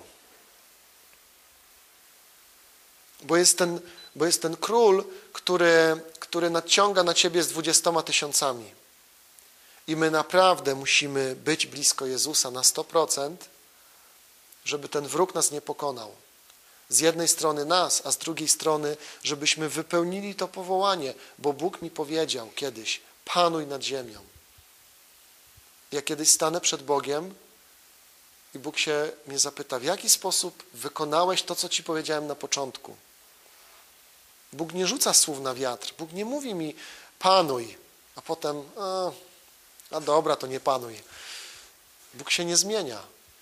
Bo jest ten król, który nadciąga na ciebie z 20 000. I my naprawdę musimy być blisko Jezusa na 100%, żeby ten wróg nas nie pokonał. Z jednej strony nas, a z drugiej strony, żebyśmy wypełnili to powołanie, bo Bóg mi powiedział kiedyś, panuj nad ziemią. Ja kiedyś stanę przed Bogiem i Bóg się mnie zapyta, w jaki sposób wykonałeś to, co Ci powiedziałem na początku. Bóg nie rzuca słów na wiatr. Bóg nie mówi mi, panuj, a potem, a dobra, to nie panuj. Bóg się nie zmienia.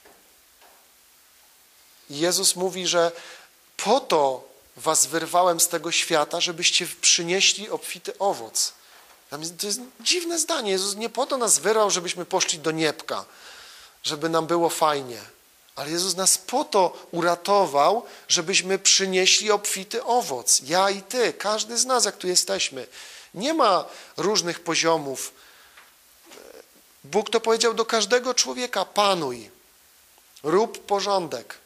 I Jezus mówi, że po to was wyrwałem z tego świata, żebyście przynieśli obfity owoc. To jest dziwne zdanie. Jezus nie po to nas wyrwał, żebyśmy poszli do niebka, żeby nam było fajnie. Ale Jezus nas po to uratował, żebyśmy przynieśli obfity owoc. Ja i ty, każdy z nas, jak tu jesteśmy. Nie ma różnych poziomów. Bóg to powiedział do każdego człowieka, panuj, rób porządek.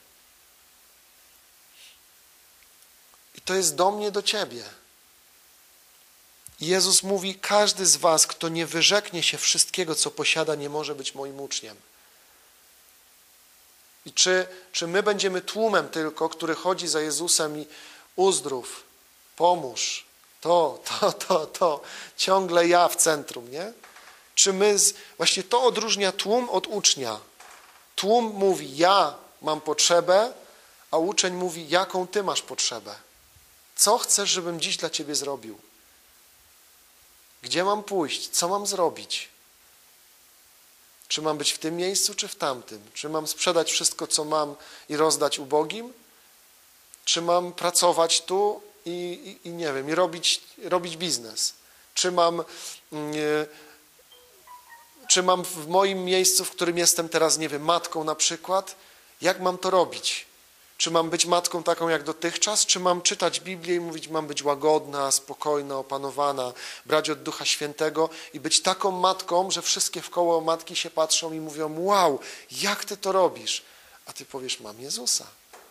I to jest do mnie, do ciebie. I Jezus mówi, każdy z was, kto nie wyrzeknie się wszystkiego, co posiada, nie może być moim uczniem. I czy my będziemy tłumem tylko, który chodzi za Jezusem i uzdrów, pomóż, to, ciągle ja w centrum, nie? Czy właśnie to odróżnia tłum od ucznia. Tłum mówi, ja mam potrzebę, a uczeń mówi, jaką ty masz potrzebę. Co chcesz, żebym dziś dla ciebie zrobił? Gdzie mam pójść? Co mam zrobić? Czy mam być w tym miejscu, czy w tamtym? Czy mam sprzedać wszystko, co mam i rozdać ubogim? Czy mam pracować tu i nie wiem, i robić biznes? Czy mam w moim miejscu, w którym jestem teraz, nie wiem, matką na przykład, jak mam to robić? Czy mam być matką taką jak dotychczas, czy mam czytać Biblię i mówić, mam być łagodna, spokojna, opanowana, brać od Ducha Świętego i być taką matką, że wszystkie wkoło matki się patrzą i mówią, wow, jak ty to robisz? A ty powiesz, mam Jezusa.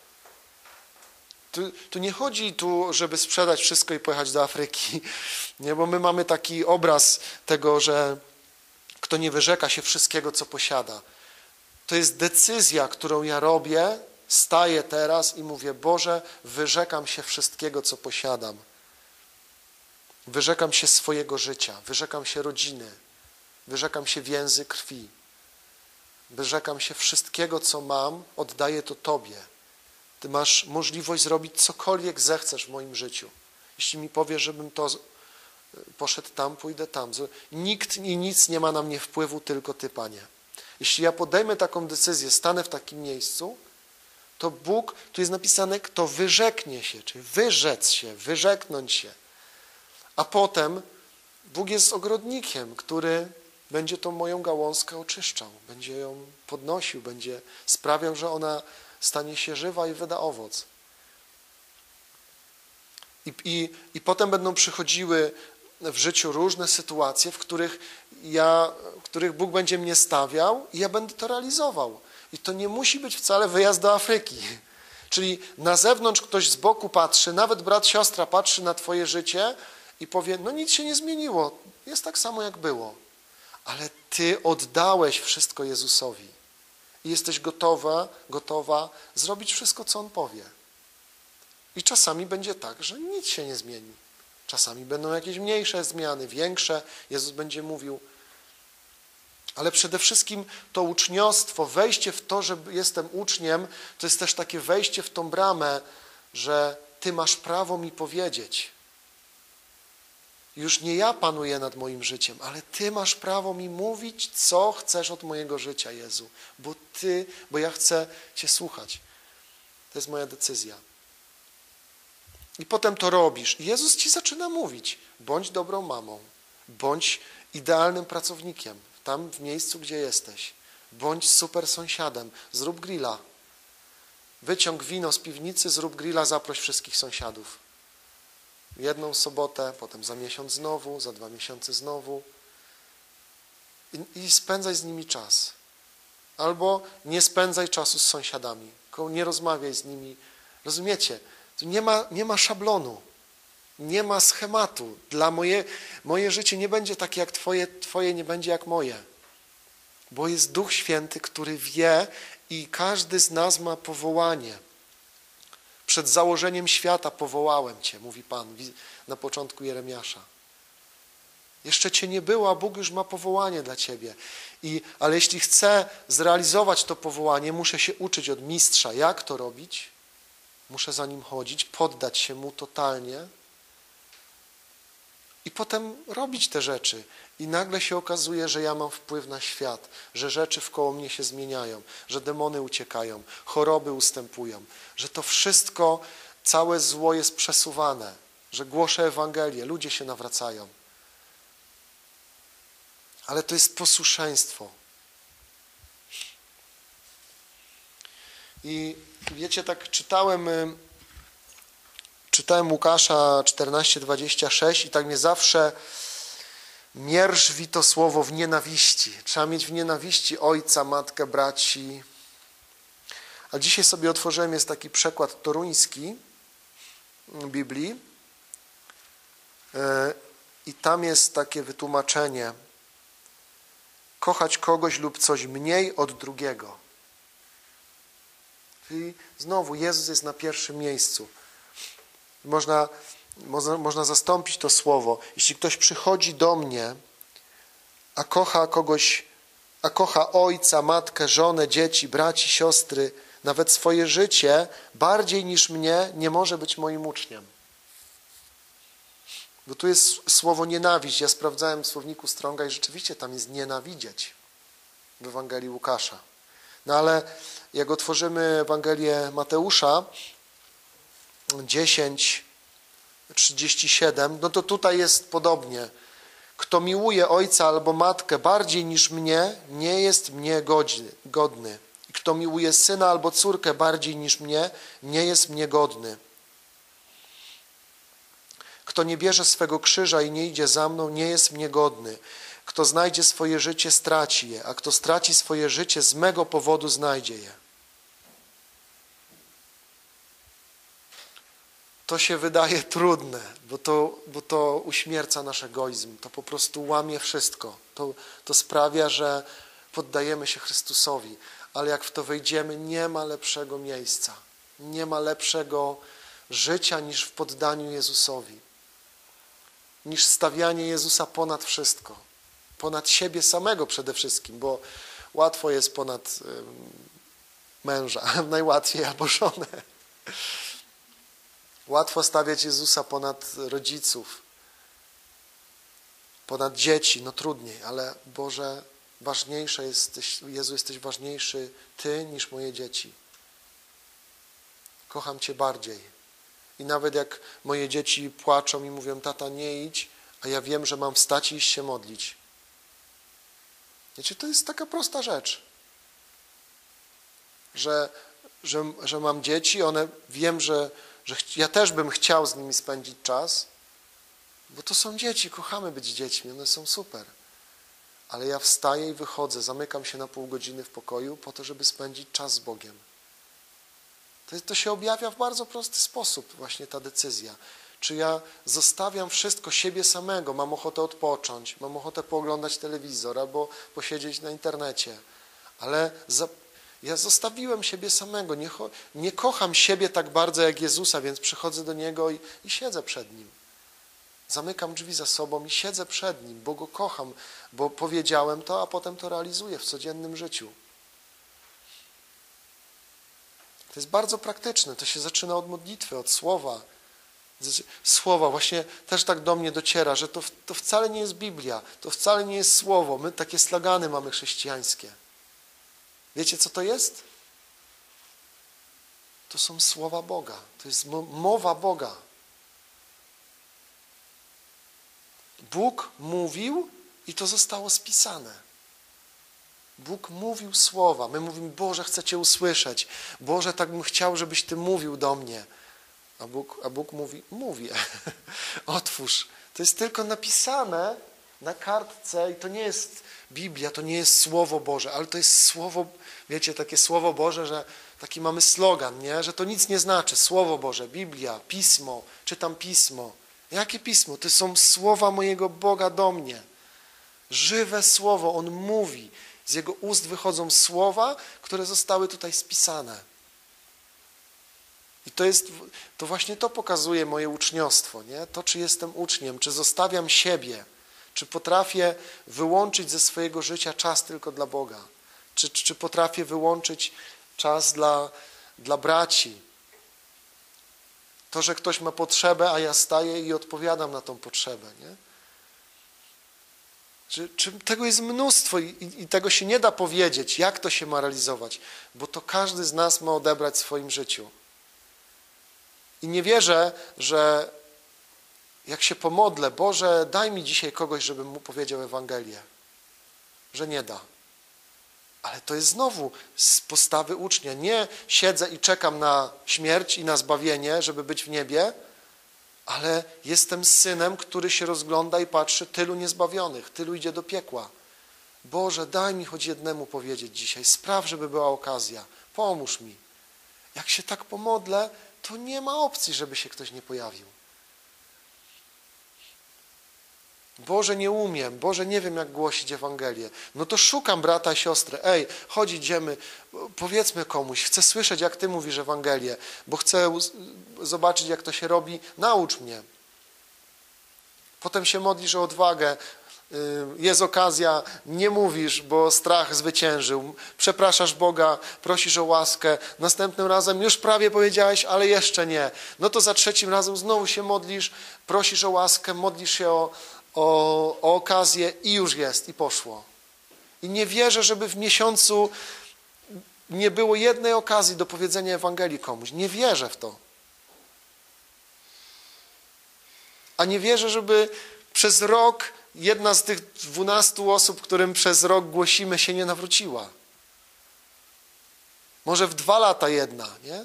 Tu nie chodzi żeby sprzedać wszystko i pojechać do Afryki, nie? Bo my mamy taki obraz tego, że kto nie wyrzeka się wszystkiego, co posiada. To jest decyzja, którą ja robię, staję teraz i mówię, Boże, wyrzekam się wszystkiego, co posiadam. Wyrzekam się swojego życia, wyrzekam się rodziny, wyrzekam się więzy krwi. Wyrzekam się wszystkiego, co mam, oddaję to Tobie. Ty masz możliwość zrobić cokolwiek zechcesz w moim życiu. Jeśli mi powiesz, żebym to poszedł tam, pójdę tam. Nikt i nic nie ma na mnie wpływu, tylko Ty, Panie. Jeśli ja podejmę taką decyzję, stanę w takim miejscu, to Bóg, tu jest napisane, kto wyrzeknie się, czyli wyrzec się, wyrzeknąć się. A potem Bóg jest ogrodnikiem, który będzie tą moją gałązkę oczyszczał, będzie ją podnosił, będzie sprawiał, że ona stanie się żywa i wyda owoc. I potem będą przychodziły w życiu różne sytuacje, w których Bóg będzie mnie stawiał i ja będę to realizował. I to nie musi być wcale wyjazd do Afryki. Czyli na zewnątrz ktoś z boku patrzy, nawet brat, siostra patrzy na twoje życie i powie, no nic się nie zmieniło, jest tak samo jak było. Ale ty oddałeś wszystko Jezusowi i jesteś gotowa zrobić wszystko, co On powie. I czasami będzie tak, że nic się nie zmieni. Czasami będą jakieś mniejsze zmiany, większe. Jezus będzie mówił. Ale przede wszystkim to uczniostwo, wejście w to, że jestem uczniem, to jest też takie wejście w tą bramę, że Ty masz prawo mi powiedzieć. Już nie ja panuję nad moim życiem, ale Ty masz prawo mi mówić, co chcesz od mojego życia, Jezu. Bo ja chcę Cię słuchać. To jest moja decyzja. I potem to robisz. I Jezus Ci zaczyna mówić. Bądź dobrą mamą. Bądź idealnym pracownikiem. Tam w miejscu, gdzie jesteś. Bądź super sąsiadem. Zrób grilla. Wyciąg wino z piwnicy, zrób grilla, zaproś wszystkich sąsiadów. Jedną sobotę, potem za miesiąc znowu, za 2 miesiące znowu. I spędzaj z nimi czas. Albo nie spędzaj czasu z sąsiadami. Nie rozmawiaj z nimi. Rozumiecie? Tu nie ma szablonu. Nie ma schematu. Moje życie nie będzie takie jak Twoje nie będzie jak moje. Bo jest Duch Święty, który wie i każdy z nas ma powołanie. Przed założeniem świata powołałem Cię, mówi Pan na początku Jeremiasza. Jeszcze Cię nie było, a Bóg już ma powołanie dla Ciebie. Ale jeśli chcę zrealizować to powołanie, muszę się uczyć od mistrza, jak to robić. Muszę za nim chodzić, poddać się mu totalnie i potem robić te rzeczy. I nagle się okazuje, że ja mam wpływ na świat, że rzeczy wkoło mnie się zmieniają, że demony uciekają, choroby ustępują, że to wszystko, całe zło jest przesuwane, że głoszę Ewangelię, ludzie się nawracają. Ale to jest posłuszeństwo. I wiecie, tak czytałem Łukasza 14:26 i tak mnie zawsze mierzwi to słowo w nienawiści. Trzeba mieć w nienawiści ojca, matkę, braci. A dzisiaj sobie otworzyłem, jest taki przekład toruński Biblii i tam jest takie wytłumaczenie. Kochać kogoś lub coś mniej od drugiego. Czyli znowu Jezus jest na pierwszym miejscu. Można zastąpić to słowo. Jeśli ktoś przychodzi do mnie, a kocha ojca, matkę, żonę, dzieci, braci, siostry, nawet swoje życie, bardziej niż mnie, nie może być moim uczniem. Bo tu jest słowo nienawiść. Ja sprawdzałem w słowniku Stronga i rzeczywiście tam jest nienawidzieć w Ewangelii Łukasza. No ale jak otworzymy Ewangelię Mateusza 10, 37, no to tutaj jest podobnie. Kto miłuje ojca albo matkę bardziej niż mnie, nie jest mnie godny. I kto miłuje syna albo córkę bardziej niż mnie, nie jest mnie godny. Kto nie bierze swego krzyża i nie idzie za mną, nie jest mnie godny. Kto znajdzie swoje życie, straci je, a kto straci swoje życie, z mego powodu znajdzie je. To się wydaje trudne, bo to uśmierca nasz egoizm, to po prostu łamie wszystko. To sprawia, że poddajemy się Chrystusowi, ale jak w to wejdziemy, nie ma lepszego miejsca, nie ma lepszego życia niż w poddaniu Jezusowi, niż stawianie Jezusa ponad wszystko, ponad siebie samego przede wszystkim, bo łatwo jest ponad męża, najłatwiej albo żonę. Łatwo stawiać Jezusa ponad rodziców, ponad dzieci, no trudniej, ale Boże, ważniejsze jesteś, Jezu, jesteś ważniejszy Ty niż moje dzieci. Kocham Cię bardziej. I nawet jak moje dzieci płaczą i mówią, tata, nie idź, a ja wiem, że mam wstać i iść się modlić. Wiecie, to jest taka prosta rzecz, że mam dzieci, one wiem, że ja też bym chciał z nimi spędzić czas, bo to są dzieci, kochamy być dziećmi, one są super. Ale ja wstaję i wychodzę, zamykam się na pół godziny w pokoju po to, żeby spędzić czas z Bogiem. To się objawia w bardzo prosty sposób, właśnie ta decyzja. Czy ja zostawiam wszystko, siebie samego, mam ochotę odpocząć, mam ochotę pooglądać telewizor albo posiedzieć na internecie, ale ja zostawiłem siebie samego, nie kocham siebie tak bardzo jak Jezusa, więc przychodzę do Niego i siedzę przed Nim. Zamykam drzwi za sobą i siedzę przed Nim, bo Go kocham, bo powiedziałem to, a potem to realizuję w codziennym życiu. To jest bardzo praktyczne, to się zaczyna od modlitwy, od słowa. Słowa właśnie też tak do mnie dociera, że to wcale nie jest Biblia, to wcale nie jest słowo. My takie slogany mamy chrześcijańskie. Wiecie, co to jest? To są słowa Boga. To jest mowa Boga. Bóg mówił i to zostało spisane. Bóg mówił słowa. My mówimy, Boże, chcę Cię usłyszeć. Boże, tak bym chciał, żebyś Ty mówił do mnie. A Bóg mówi, mówię. Otwórz. To jest tylko napisane na kartce i to nie jest Biblia, to nie jest Słowo Boże, ale to jest Słowo, wiecie, takie Słowo Boże, że taki mamy slogan, nie? Że to nic nie znaczy. Słowo Boże, Biblia, Pismo, czytam Pismo. Jakie Pismo? To są słowa mojego Boga do mnie. Żywe Słowo, On mówi. Z Jego ust wychodzą słowa, które zostały tutaj spisane. I to właśnie to pokazuje moje uczniostwo, nie? To, czy jestem uczniem, czy zostawiam siebie, czy potrafię wyłączyć ze swojego życia czas tylko dla Boga, czy potrafię wyłączyć czas dla braci. To, że ktoś ma potrzebę, a ja staję i odpowiadam na tą potrzebę, nie? Czy tego jest mnóstwo i tego się nie da powiedzieć, jak to się ma realizować, bo to każdy z nas ma odebrać w swoim życiu. I nie wierzę, że jak się pomodlę, Boże, daj mi dzisiaj kogoś, żebym mu powiedział Ewangelię, że nie da. Ale to jest znowu z postawy ucznia. Nie siedzę i czekam na śmierć i na zbawienie, żeby być w niebie, ale jestem synem, który się rozgląda i patrzy, tylu niezbawionych, tylu idzie do piekła. Boże, daj mi choć jednemu powiedzieć dzisiaj, spraw, żeby była okazja, pomóż mi. Jak się tak pomodlę, to nie ma opcji, żeby się ktoś nie pojawił. Boże, nie umiem, Boże, nie wiem, jak głosić Ewangelię. No to szukam brata, siostry. Ej, chodź, idziemy, powiedzmy komuś, chcę słyszeć, jak Ty mówisz Ewangelię, bo chcę zobaczyć, jak to się robi, naucz mnie. Potem się modlisz o odwagę, jest okazja, nie mówisz, bo strach zwyciężył, przepraszasz Boga, prosisz o łaskę, następnym razem już prawie powiedziałeś, ale jeszcze nie. No to za trzecim razem znowu się modlisz, prosisz o łaskę, modlisz się o okazję i już jest, i poszło. I nie wierzę, żeby w miesiącu nie było jednej okazji do powiedzenia Ewangelii komuś. Nie wierzę w to. A nie wierzę, żeby przez rok jedna z tych 12 osób, którym przez rok głosimy, się nie nawróciła. Może w 2 lata jedna, nie?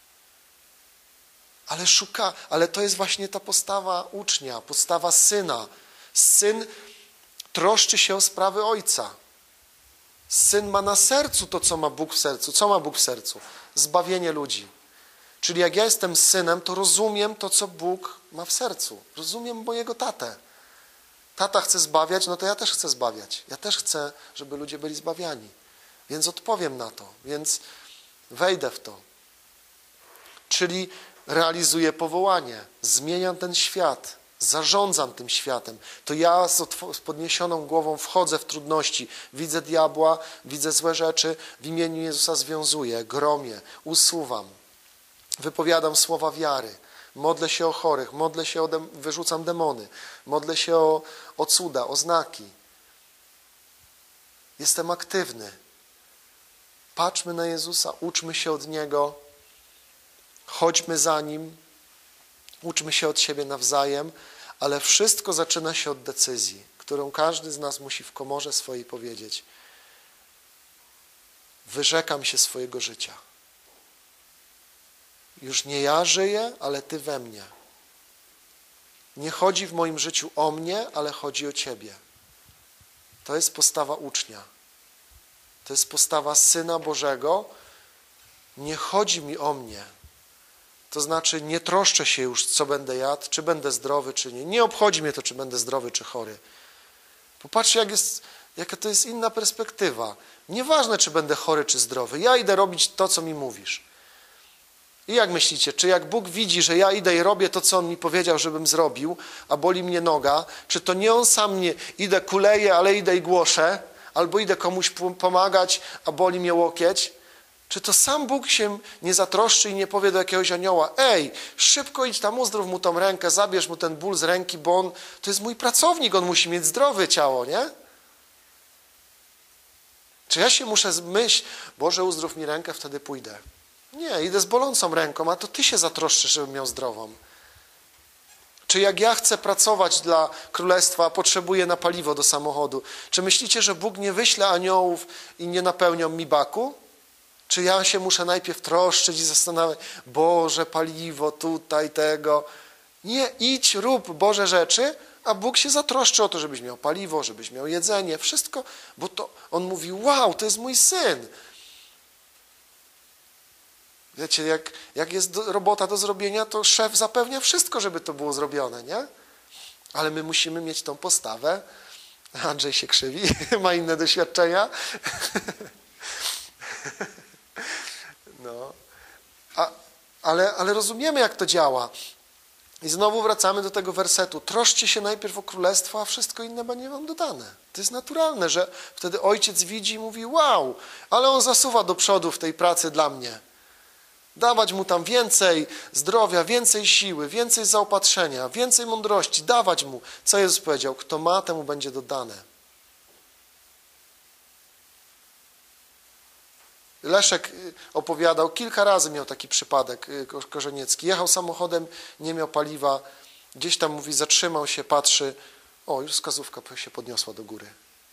Ale to jest właśnie ta postawa ucznia, postawa syna. Syn troszczy się o sprawy ojca. Syn ma na sercu to, co ma Bóg w sercu. Co ma Bóg w sercu? Zbawienie ludzi. Czyli jak ja jestem synem, to rozumiem to, co Bóg ma w sercu. Rozumiem mojego tatę. Tata chce zbawiać, no to ja też chcę zbawiać. Ja też chcę, żeby ludzie byli zbawiani. Więc odpowiem na to. Więc wejdę w to. Czyli realizuję powołanie. Zmieniam ten świat. Zarządzam tym światem. To ja z podniesioną głową wchodzę w trudności. Widzę diabła, widzę złe rzeczy. W imieniu Jezusa związuję, gromię, usuwam. Wypowiadam słowa wiary. Modlę się o chorych, wyrzucam demony. Modlę się o cuda, o znaki. Jestem aktywny. Patrzmy na Jezusa, uczmy się od Niego. Chodźmy za Nim. Uczmy się od siebie nawzajem, ale wszystko zaczyna się od decyzji, którą każdy z nas musi w komorze swojej powiedzieć. Wyrzekam się swojego życia. Już nie ja żyję, ale Ty we mnie. Nie chodzi w moim życiu o mnie, ale chodzi o Ciebie. To jest postawa ucznia. To jest postawa Syna Bożego. Nie chodzi mi o mnie. To znaczy nie troszczę się już, co będę jadł, czy będę zdrowy, czy nie. Nie obchodzi mnie to, czy będę zdrowy, czy chory. Popatrzcie, jaka to jest inna perspektywa. Nieważne, czy będę chory, czy zdrowy. Ja idę robić to, co mi mówisz. I jak myślicie, czy jak Bóg widzi, że ja idę i robię to, co On mi powiedział, żebym zrobił, a boli mnie noga, czy to nie On sam mnie idę, kuleję, ale idę i głoszę, albo idę komuś pomagać, a boli mnie łokieć? Czy to sam Bóg się nie zatroszczy i nie powie do jakiegoś anioła: ej, szybko idź tam, uzdrów mu tą rękę, zabierz mu ten ból z ręki, bo to jest mój pracownik, on musi mieć zdrowe ciało, nie? Czy ja się muszę myśleć: Boże, uzdrów mi rękę, wtedy pójdę? Nie, idę z bolącą ręką, a to Ty się zatroszczysz, żebym miał zdrową. Czy jak ja chcę pracować dla Królestwa, a potrzebuję na paliwo do samochodu, czy myślicie, że Bóg nie wyśle aniołów i nie napełnią mi baku? Czy ja się muszę najpierw troszczyć i zastanawiać: Boże, paliwo tutaj, tego. Nie, idź, rób Boże rzeczy, a Bóg się zatroszczy o to, żebyś miał paliwo, żebyś miał jedzenie, wszystko, bo to On mówi: wow, to jest mój syn. Wiecie, jak jest robota do zrobienia, to szef zapewnia wszystko, żeby to było zrobione, nie? Ale my musimy mieć tą postawę. Andrzej się krzywi, ma inne doświadczenia. No. Ale rozumiemy, jak to działa. I znowu wracamy do tego wersetu. Troszczcie się najpierw o królestwo, a wszystko inne będzie wam dodane. To jest naturalne, że wtedy ojciec widzi i mówi: wow, ale on zasuwa do przodu w tej pracy dla mnie. Dawać mu tam więcej zdrowia, więcej siły, więcej zaopatrzenia, więcej mądrości. Dawać mu. Co Jezus powiedział? Kto ma, temu będzie dodane. Leszek opowiadał, kilka razy miał taki przypadek Korzeniecki. Jechał samochodem, nie miał paliwa. Gdzieś tam, mówi, zatrzymał się, patrzy. O, już wskazówka się podniosła do góry.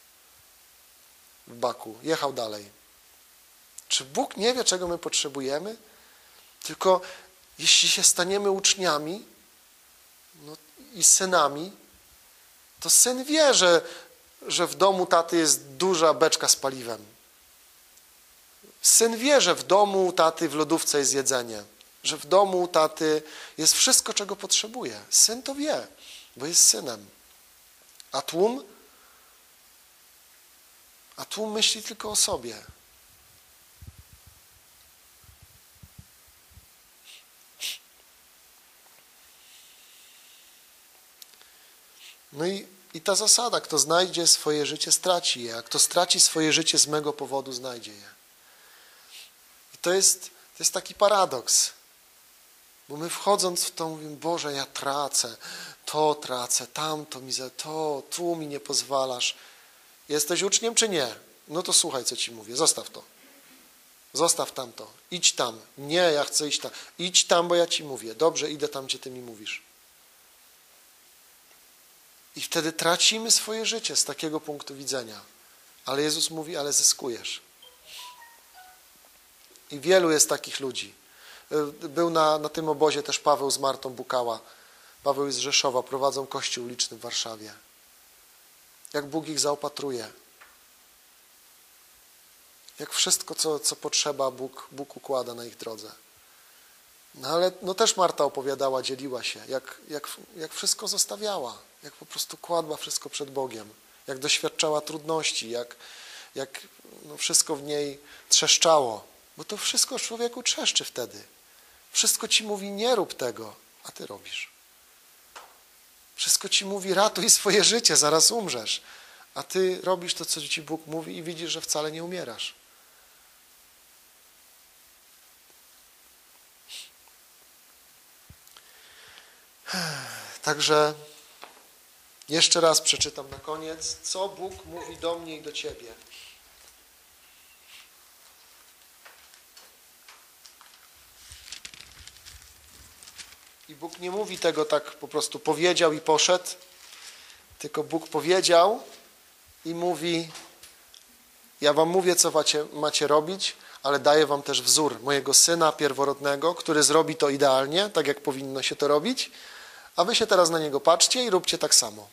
W baku. Jechał dalej. Czy Bóg nie wie, czego my potrzebujemy? Tylko jeśli się staniemy uczniami i synami, to syn wie, że w domu taty jest duża beczka z paliwem. Syn wie, że w domu taty w lodówce jest jedzenie, że w domu taty jest wszystko, czego potrzebuje. Syn to wie, bo jest synem. A tłum myśli tylko o sobie. No i ta zasada, kto znajdzie swoje życie, straci je, a kto straci swoje życie z mego powodu, znajdzie je. I to jest taki paradoks, bo my wchodząc w to mówimy: Boże, ja tracę, tamto mi tu mi nie pozwalasz. Jesteś uczniem czy nie? No to słuchaj, co ci mówię, zostaw to. Zostaw tamto, idź tam. Nie, ja chcę iść tam. Idź tam, bo ja ci mówię. Dobrze, idę tam, gdzie ty mi mówisz. I wtedy tracimy swoje życie z takiego punktu widzenia. Ale Jezus mówi, ale zyskujesz. I wielu jest takich ludzi. Był na tym obozie też Paweł z Martą Bukała. Paweł z Rzeszowa, prowadzą kościół uliczny w Warszawie. Jak Bóg ich zaopatruje. Jak wszystko, co potrzeba, Bóg układa na ich drodze. No ale też Marta opowiadała, dzieliła się, jak wszystko zostawiała, jak po prostu kładła wszystko przed Bogiem, jak doświadczała trudności, jak wszystko w niej trzeszczało. Bo to wszystko człowieku trzeszczy wtedy. Wszystko ci mówi, nie rób tego, a ty robisz. Wszystko ci mówi, ratuj swoje życie, zaraz umrzesz. A ty robisz to, co ci Bóg mówi i widzisz, że wcale nie umierasz. Także jeszcze raz przeczytam na koniec, co Bóg mówi do mnie i do ciebie. I Bóg nie mówi tego tak po prostu powiedział i poszedł, tylko Bóg powiedział i mówi, ja wam mówię, co macie robić, ale daję wam też wzór mojego Syna pierworodnego, który zrobi to idealnie, tak jak powinno się to robić, a wy się teraz na Niego patrzcie i róbcie tak samo.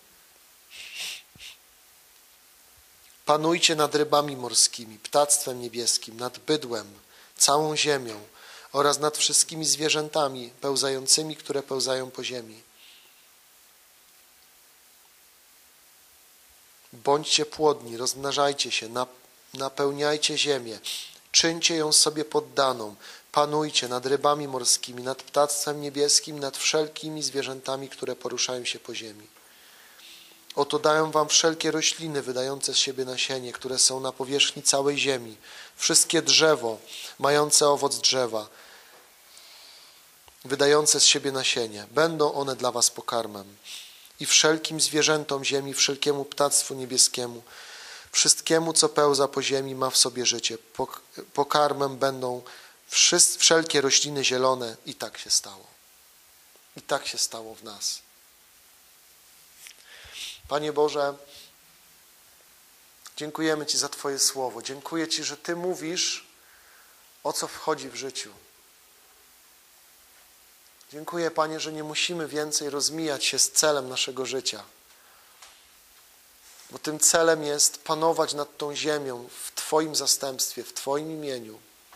Panujcie nad rybami morskimi, ptactwem niebieskim, nad bydłem, całą ziemią oraz nad wszystkimi zwierzętami pełzającymi, które pełzają po ziemi. Bądźcie płodni, rozmnażajcie się, napełniajcie ziemię, czyńcie ją sobie poddaną, panujcie nad rybami morskimi, nad ptactwem niebieskim, nad wszelkimi zwierzętami, które poruszają się po ziemi. Oto dają wam wszelkie rośliny wydające z siebie nasienie, które są na powierzchni całej ziemi, wszystkie drzewo mające owoc drzewa, wydające z siebie nasienie. Będą one dla was pokarmem. I wszelkim zwierzętom ziemi, wszelkiemu ptactwu niebieskiemu, wszystkiemu, co pełza po ziemi, ma w sobie życie. Pokarmem będą wszelkie rośliny zielone. I tak się stało. I tak się stało w nas. Panie Boże, dziękujemy Ci za Twoje słowo. Dziękuję Ci, że Ty mówisz, o co wchodzi w życiu. Dziękuję, Panie, że nie musimy więcej rozmijać się z celem naszego życia. Bo tym celem jest panować nad tą ziemią w Twoim zastępstwie, w Twoim imieniu.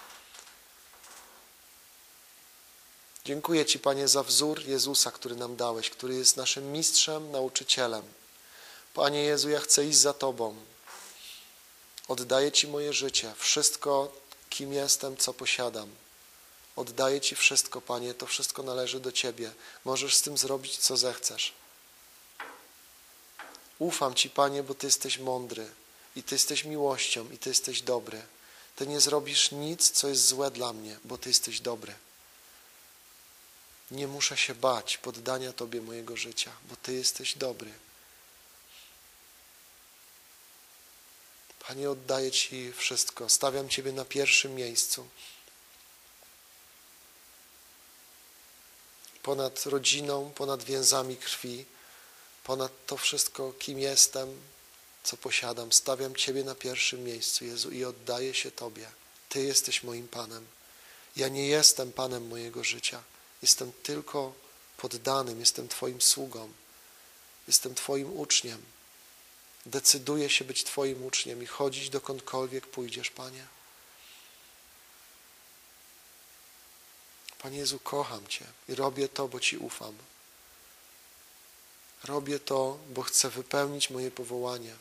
Dziękuję Ci, Panie, za wzór Jezusa, który nam dałeś, który jest naszym mistrzem, nauczycielem. Panie Jezu, ja chcę iść za Tobą. Oddaję Ci moje życie, wszystko, kim jestem, co posiadam. Oddaję Ci wszystko, Panie, to wszystko należy do Ciebie. Możesz z tym zrobić, co zechcesz. Ufam Ci, Panie, bo Ty jesteś mądry i Ty jesteś miłością i Ty jesteś dobry. Ty nie zrobisz nic, co jest złe dla mnie, bo Ty jesteś dobry. Nie muszę się bać poddania Tobie mojego życia, bo Ty jesteś dobry. Panie, oddaję Ci wszystko. Stawiam Ciebie na pierwszym miejscu. Ponad rodziną, ponad więzami krwi, ponad to wszystko, kim jestem, co posiadam. Stawiam Ciebie na pierwszym miejscu, Jezu, i oddaję się Tobie. Ty jesteś moim Panem. Ja nie jestem Panem mojego życia. Jestem tylko poddanym, jestem Twoim sługą. Jestem Twoim uczniem. Decyduję się być Twoim uczniem i chodzić dokądkolwiek pójdziesz, Panie. Panie Jezu, kocham Cię i robię to, bo Ci ufam. Robię to, bo chcę wypełnić moje powołanie.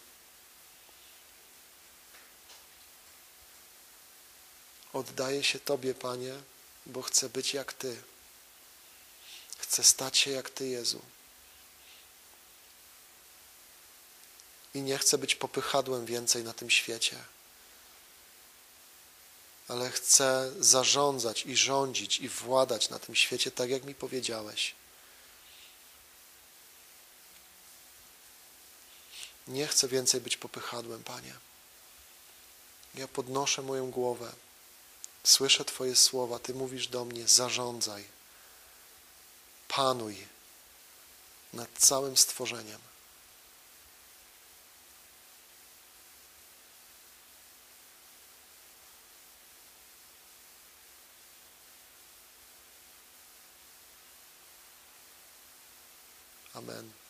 Oddaję się Tobie, Panie, bo chcę być jak Ty. Chcę stać się jak Ty, Jezu. I nie chcę być popychadłem więcej na tym świecie. Ale chcę zarządzać i rządzić i władać na tym świecie, tak jak mi powiedziałeś. Nie chcę więcej być popychadłem, Panie. Ja podnoszę moją głowę. Słyszę Twoje słowa. Ty mówisz do mnie, zarządzaj. Panuj nad całym stworzeniem. Amen.